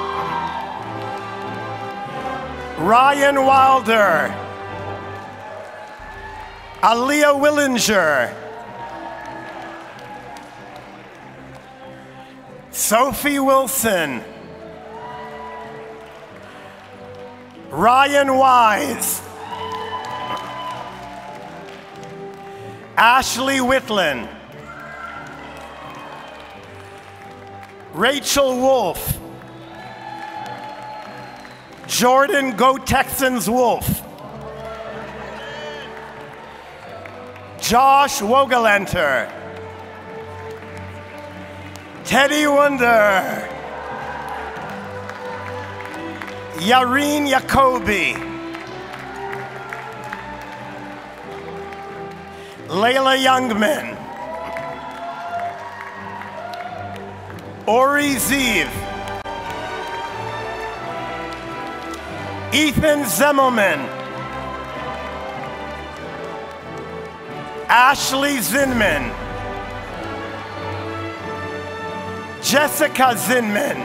Ryan Wilder, Aaliyah Willinger, Sophie Wilson, Ryan Wise, Ashley Whitland, Rachel Wolf, Jordan Go Texans Wolf, Josh Wogelenter, Teddy Wunder, Yareen Yacobi, Layla Youngman, Ori Zeev, Ethan Zemmelman, Ashley Zinman, Jessica Zinman,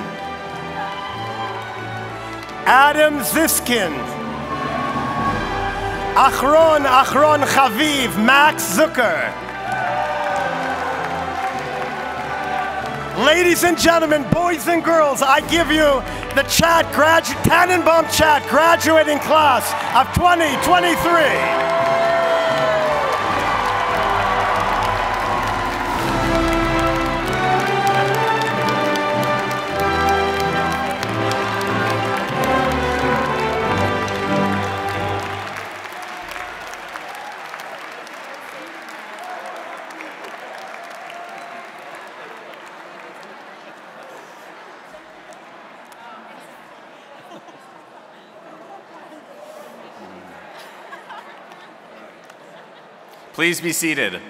Adam Ziskin, Achron Chaviv, Max Zucker. Ladies and gentlemen, boys and girls, I give you the Tannenbaum Chat graduating class of 2023. Please be seated.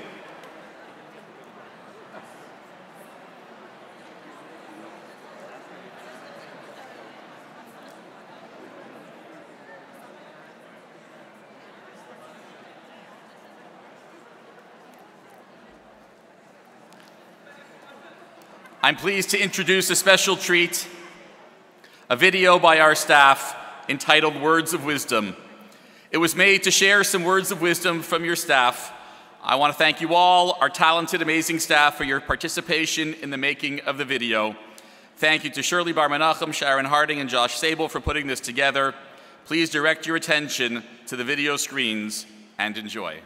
I'm pleased to introduce a special treat, a video by our staff entitled Words of Wisdom. It was made to share some words of wisdom from your staff. I want to thank you all, our talented, amazing staff, for your participation in the making of the video. Thank you to Shirley Bar-Menachem, Sharon Harding, and Josh Sable for putting this together. Please direct your attention to the video screens and enjoy.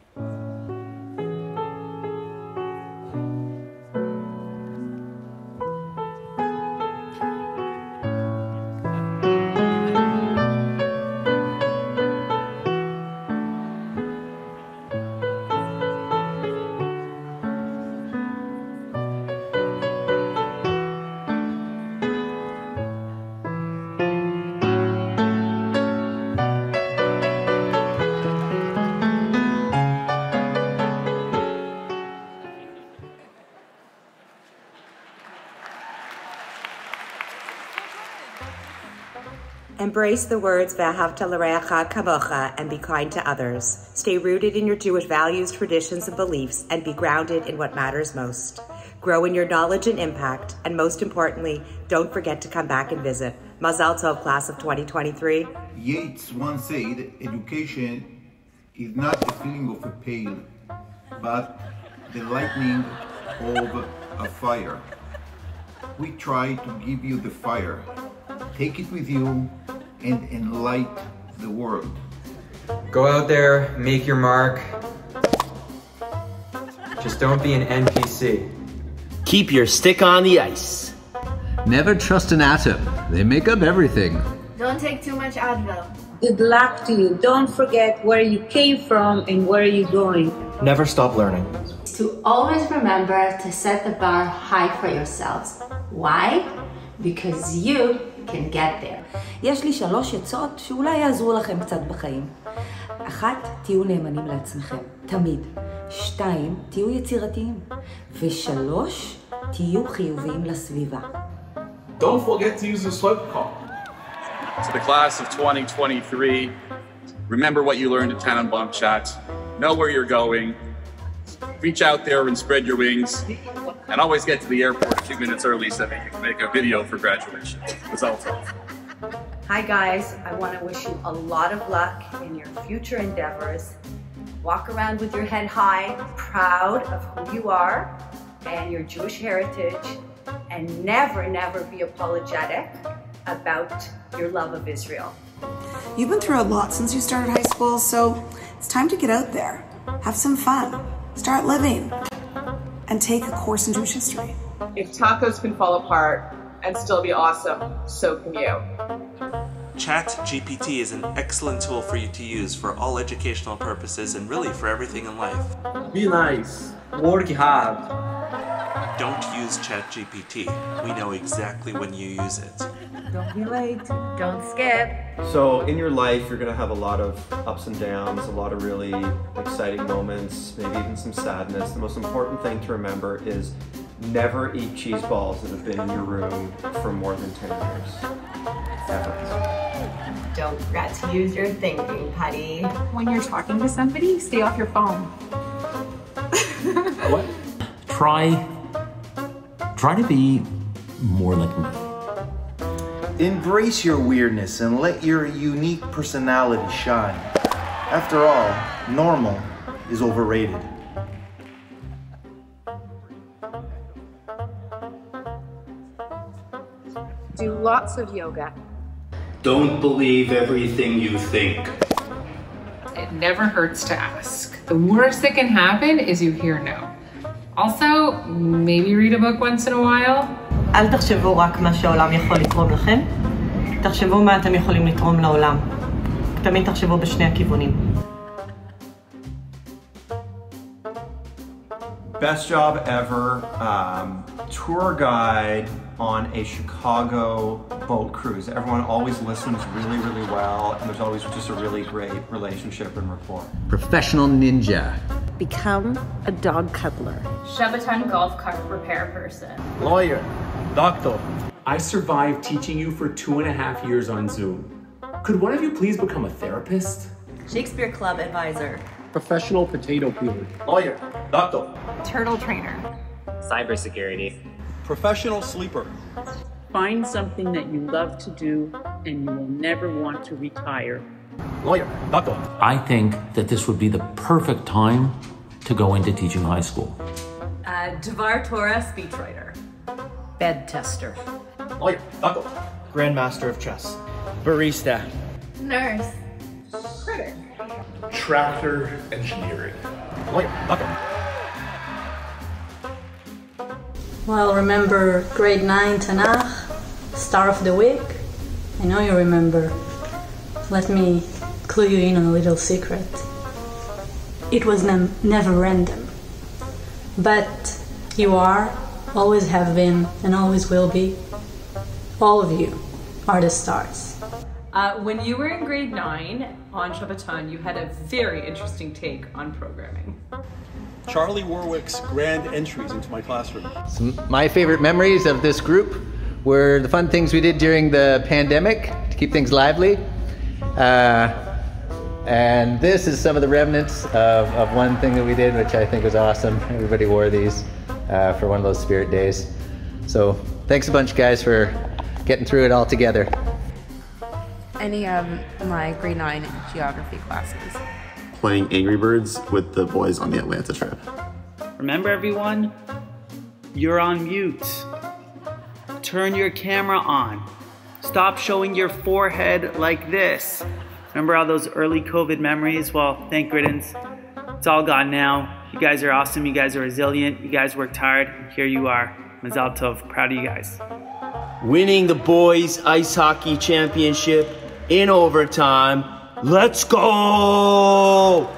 Embrace the words V'ahavta l'reacha kamocha and be kind to others. Stay rooted in your Jewish values, traditions, and beliefs, and be grounded in what matters most. Grow in your knowledge and impact, and most importantly, don't forget to come back and visit. Mazal Tov, class of 2023. Yeats once said, education is not the feeling of a pail, but the lightning of a fire. we try to give you the fire. Take it with you and enlight the world. Go out there, make your mark. Just don't be an NPC. Keep your stick on the ice. Never trust an atom. They make up everything. Don't take too much Advil. Good luck to you. Don't forget where you came from and where you're going. Never stop learning. To always remember to set the bar high for yourselves. Why? Because you can get there. יש לי 3 עצות שאולי יעזרו לכם קצת בחיים. 1, תהיו נאמנים לעצמכם, תמיד. 2, תהיו יצירתיים. ו3, תהיו חיוביים לסביבה. Don't forget to use the swipe card. To the class of 2023, remember what you learned at Tannenbaum Chat. Know where you're going. Reach out there and spread your wings. And always get to the airport a few minutes early so that you can make a video for graduation. Results. Hi guys, I want to wish you a lot of luck in your future endeavors. Walk around with your head high, proud of who you are and your Jewish heritage, and never, never be apologetic about your love of Israel. You've been through a lot since you started high school, so it's time to get out there, have some fun, start living, and take a course in Jewish history. If tacos can fall apart and still be awesome, so can you. ChatGPT is an excellent tool for you to use for all educational purposes and really for everything in life. Be nice. Work hard. Don't use ChatGPT. We know exactly when you use it. Don't be late. Don't skip. So in your life, you're going to have a lot of ups and downs, a lot of really exciting moments, maybe even some sadness. The most important thing to remember is never eat cheese balls that have been in your room for more than 10 years. Ever. Don't forget to use your thinking putty. When you're talking to somebody, stay off your phone. What? Try to be more like me. Embrace your weirdness and let your unique personality shine. After all, normal is overrated. Do lots of yoga. Don't believe everything you think. It never hurts to ask. The worst that can happen is you hear no. Also, maybe read a book once in a while. אל תחשבו רק מה שהעולם יכול לתרום לכם, תחשבו מה אתם יכולים לתרום לעולם. תמיד תחשבו בשני הכיוונים. Best job ever, tour guide on a Chicago boat cruise. Everyone always listens really, really well, and there's always just a really great relationship and rapport. Professional ninja. Become a dog cuddler. Shabbaton golf cart repair person. Lawyer. Doctor. I survived teaching you for 2.5 years on Zoom. Could one of you please become a therapist? Shakespeare Club advisor. Professional potato peeler. Lawyer. Doctor. Turtle trainer. Cybersecurity. Professional sleeper. Find something that you love to do and you will never want to retire. Lawyer. Doctor. I think that this would be the perfect time to go into teaching high school. Devar Torah speechwriter. Bed tester. Lawyer. Doctor. Grandmaster of chess. Barista. Nurse. Critic. Tractor engineering. Lawyer. Doctor. Well, remember grade 9 Tanakh, Star of the Week? I know you remember. Let me clue you in on a little secret. It was never random. But you are, always have been, and always will be. All of you are the stars. When you were in grade 9 on Shabbaton, you had a very interesting take on programming. Charlie Warwick's grand entries into my classroom. My favorite memories of this group were the fun things we did during the pandemic to keep things lively. And this is some of the remnants of one thing that we did, which I think was awesome. Everybody wore these for one of those spirit days. So thanks a bunch, guys, for getting through it all together. Any of my grade 9 geography classes. Playing Angry Birds with the boys on the Atlanta trip. Remember everyone, you're on mute. turn your camera on. Stop showing your forehead like this. Remember all those early COVID memories? Well, thank riddance. It's all gone now. You guys are awesome. You guys are resilient. You guys worked hard. Here you are. Mazal tov. Proud of you guys. Winning the boys ice hockey championship in overtime. Let's go!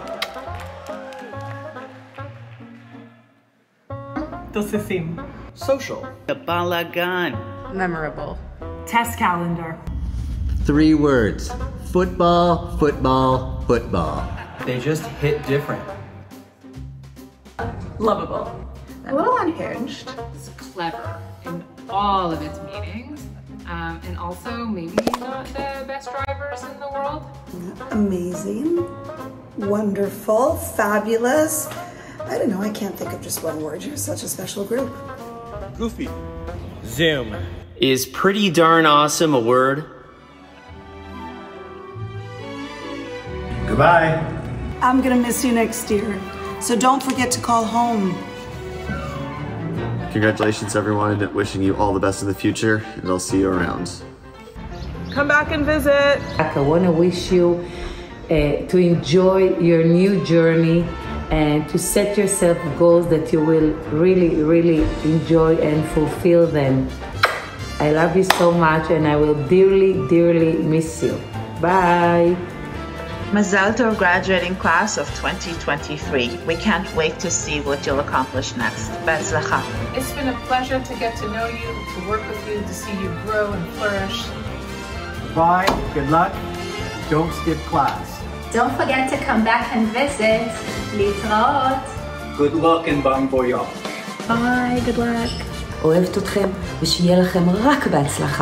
Tosisim. Social. The balagan. Memorable. Test calendar. 3 words. Football, football, football. They just hit different. Lovable. A little unhinged. It's clever in all of its meanings. And also maybe not the best drivers in the world. Amazing, wonderful, fabulous. I don't know, I can't think of just one word. You're such a special group. Goofy. Zoom. Is pretty darn awesome a word? Goodbye. I'm gonna miss you next year, so don't forget to call home. Congratulations, everyone. Wishing you all the best in the future, and I'll see you around. Come back and visit. I want to wish you to enjoy your new journey and to set yourself goals that you will really, really enjoy and fulfill them. I love you so much and I will dearly, dearly miss you. Bye. Mazal tov, graduating class of 2023. We can't wait to see what you'll accomplish next. Betzlacha. It's been a pleasure to get to know you, to work with you, to see you grow and flourish. Bye. Good luck. Don't skip class. Don't forget to come back and visit. להתראות. Good luck and bon voyage. Bye, good luck. אוהבת אתכם ושיהיה לכם רק בהצלחה.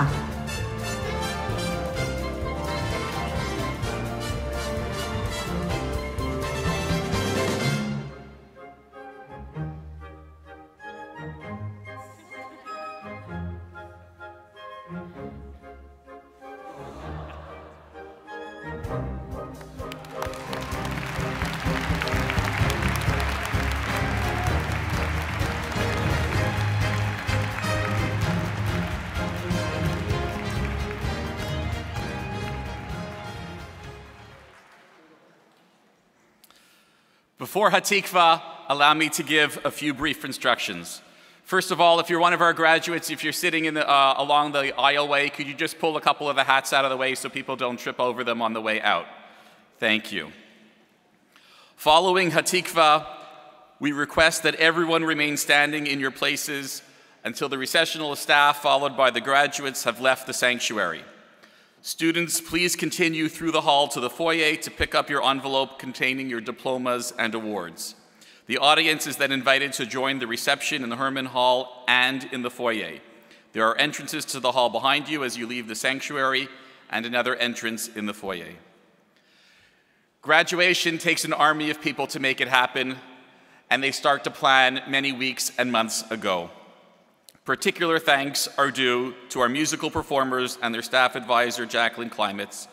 Before Hatikva, allow me to give a few brief instructions. First of all, if you're one of our graduates, if you're sitting in the, along the aisleway, could you just pull a couple of the hats out of the way so people don't trip over them on the way out? Thank you. Following Hatikva, we request that everyone remain standing in your places until the recessional staff, followed by the graduates, have left the sanctuary. Students, please continue through the hall to the foyer to pick up your envelope containing your diplomas and awards. The audience is then invited to join the reception in the Herman Hall and in the foyer. There are entrances to the hall behind you as you leave the sanctuary and another entrance in the foyer. Graduation takes an army of people to make it happen, and they start to plan many weeks and months ago. Particular thanks are due to our musical performers and their staff advisor, Jacqueline Klimetz,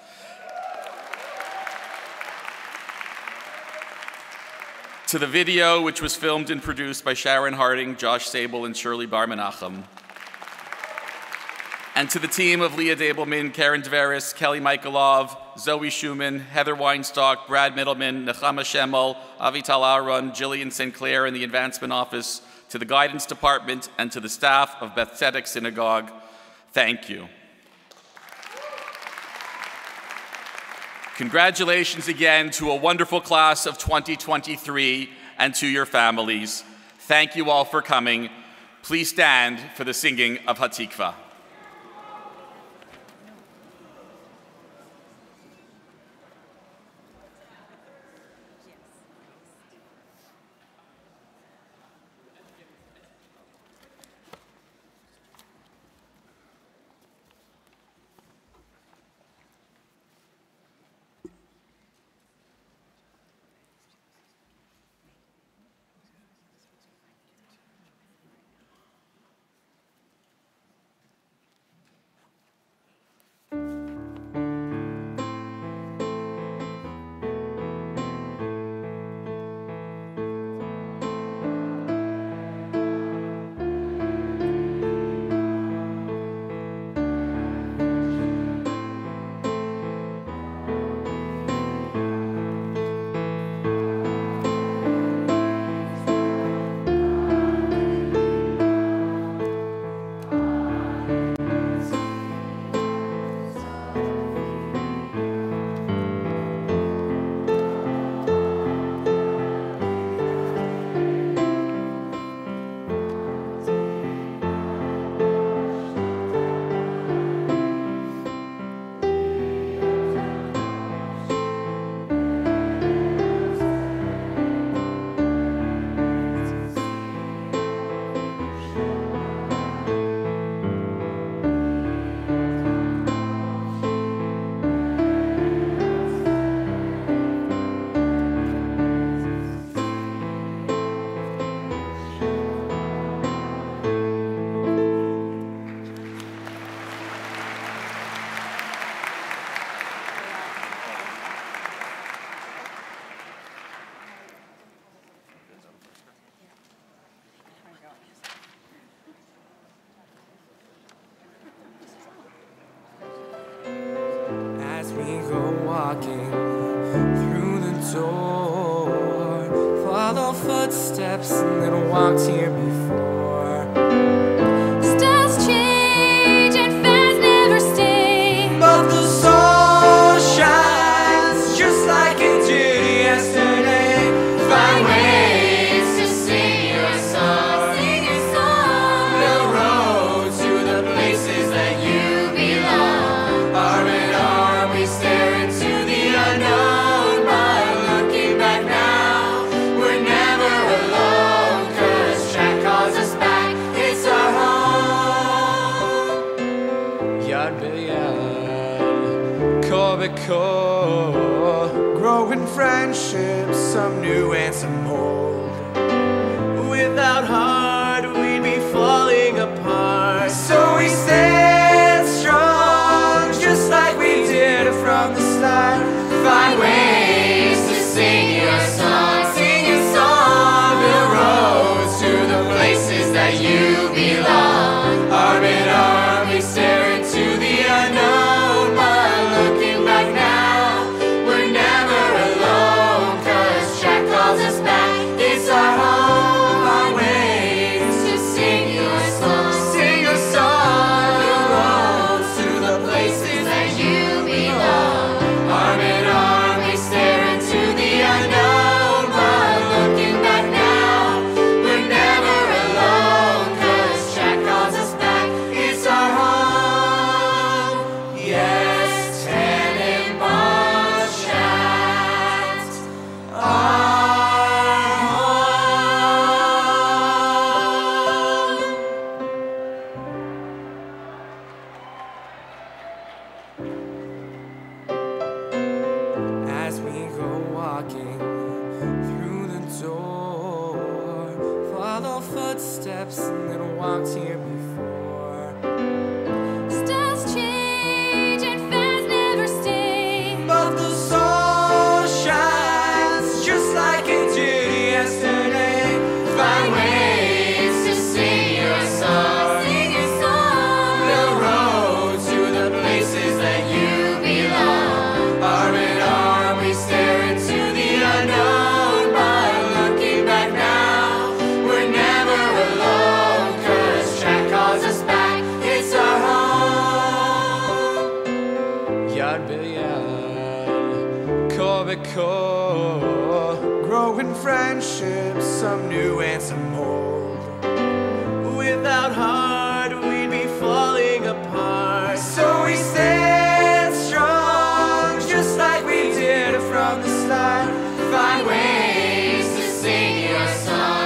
to the video, which was filmed and produced by Sharon Harding, Josh Sable, and Shirley Bar Menachem, and to the team of Leah Dableman, Karen Dveris, Kelly Michaelov, Zoe Schumann, Heather Weinstock, Brad Middleman, Nechama Shemel, Avital Aron, Jillian St. Clair in the Advancement Office, to the Guidance Department, and to the staff of Beth Tzedek Synagogue, thank you. Congratulations again to a wonderful class of 2023 and to your families. Thank you all for coming. Please stand for the singing of Hatikva. walking through the door, follow footsteps and then walked here before. Styles change and fads never stay, but the soul shines just like it did yesterday. Find ways to sing your song, the road to the places that you belong. Arm in arm we stare into the unknown, but looking back now, we're never alone, 'cause track calls us back, it's our home. Yad b'yad, ko b'ko, growing friendships, some new and some old. Without heart, we'd be falling apart. So we stand strong, just like we did from the start. Find ways to sing your song, build roads to the places that you belong. Arm in arm, we stare into the unknown, but looking back now, we're never alone, 'cause track calls us back, it's our home. Find ways to sing your song, build roads to the places that you belong. Arm in arm, we stare into the unknown, but looking back now, we're never alone, 'cause track calls us back, it's our home. Yes, Tannenbaum Chat, our as we go walking through the door, follow footsteps and then walked here before. styles change and fads never stay, But the soul shines just like it did yesterday. Find ways to sing your song, build roads to the places that you belong. Arm in arm, we stare into the unknown, but looking back now, we're never alone, 'cause track calls us back, it's our home. Yad b'yad, ko b'ko, growing friendships, some new and some old. Without heart, we'd be falling apart. So we stand strong, just like we did from the start. Find ways to sing your song,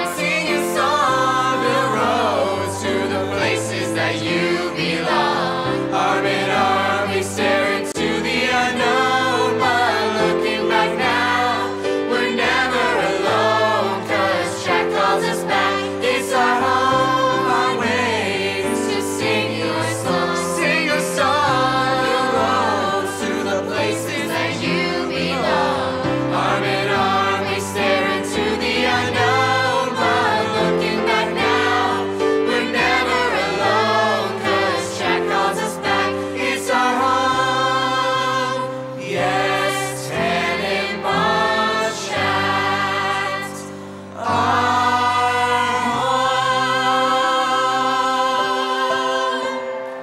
build roads to the places that you belong. Arm in arm, we stare into the unknown, but looking back now, we're never alone, 'cause track calls us back, it's our home. Find ways to sing your song, build roads to the places that you belong. Arm in arm, we stare into the unknown, but looking back now, we're never alone, 'cause track calls us back, it's our home. Yes, Tannenbaum Chat, our home.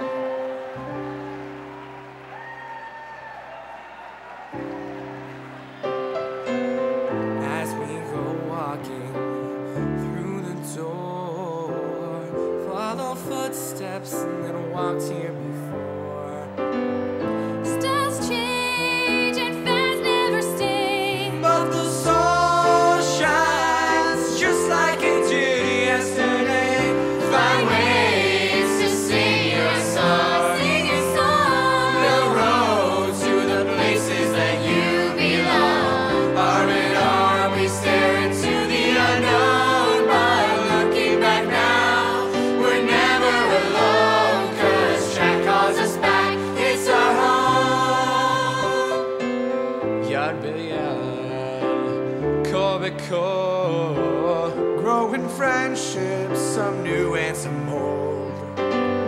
As we go walking through the door, follow footsteps and then walked here before. styles change and fads never stay, But the soul shines just like it did yesterday. Find ways to sing your song, build roads to the places that you belong. Arm in arm, we stare into the unknown, but looking back now, we're never alone, 'cause track calls us back, it's our home. Yad b'yad, ko b'ko, growing friendships, some new and some old.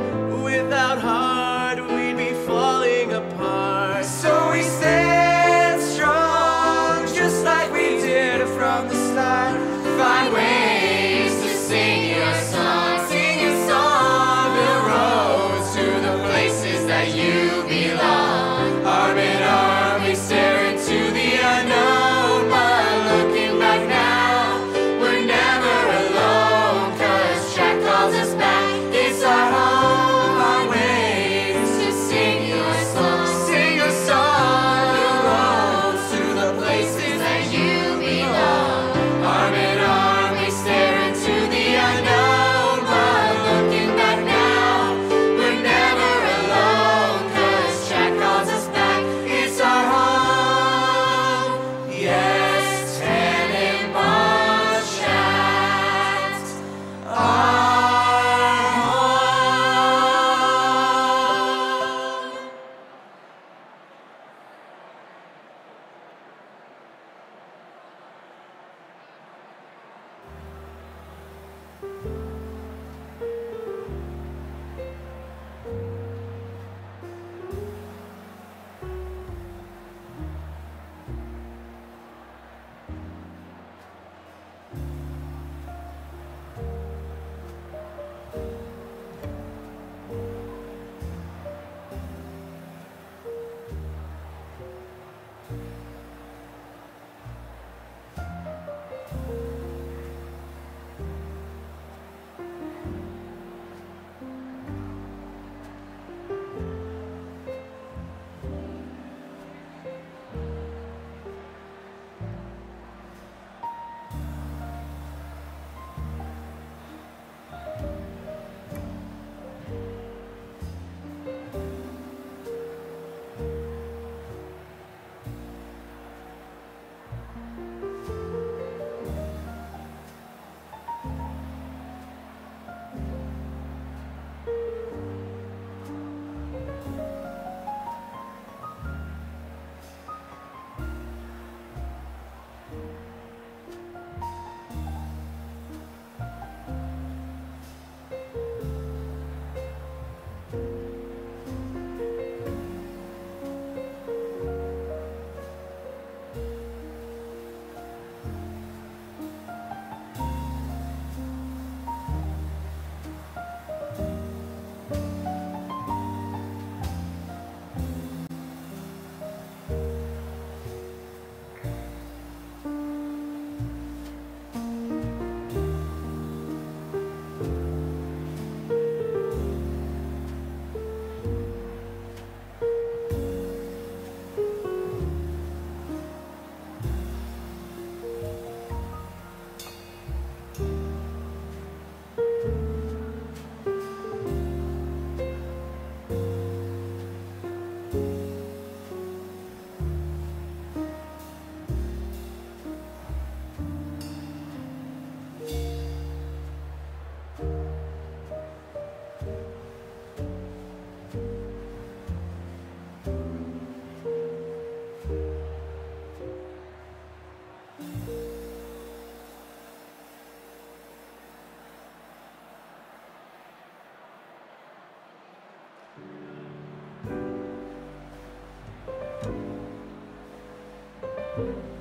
Without heart, we'd be falling apart. So we stand you.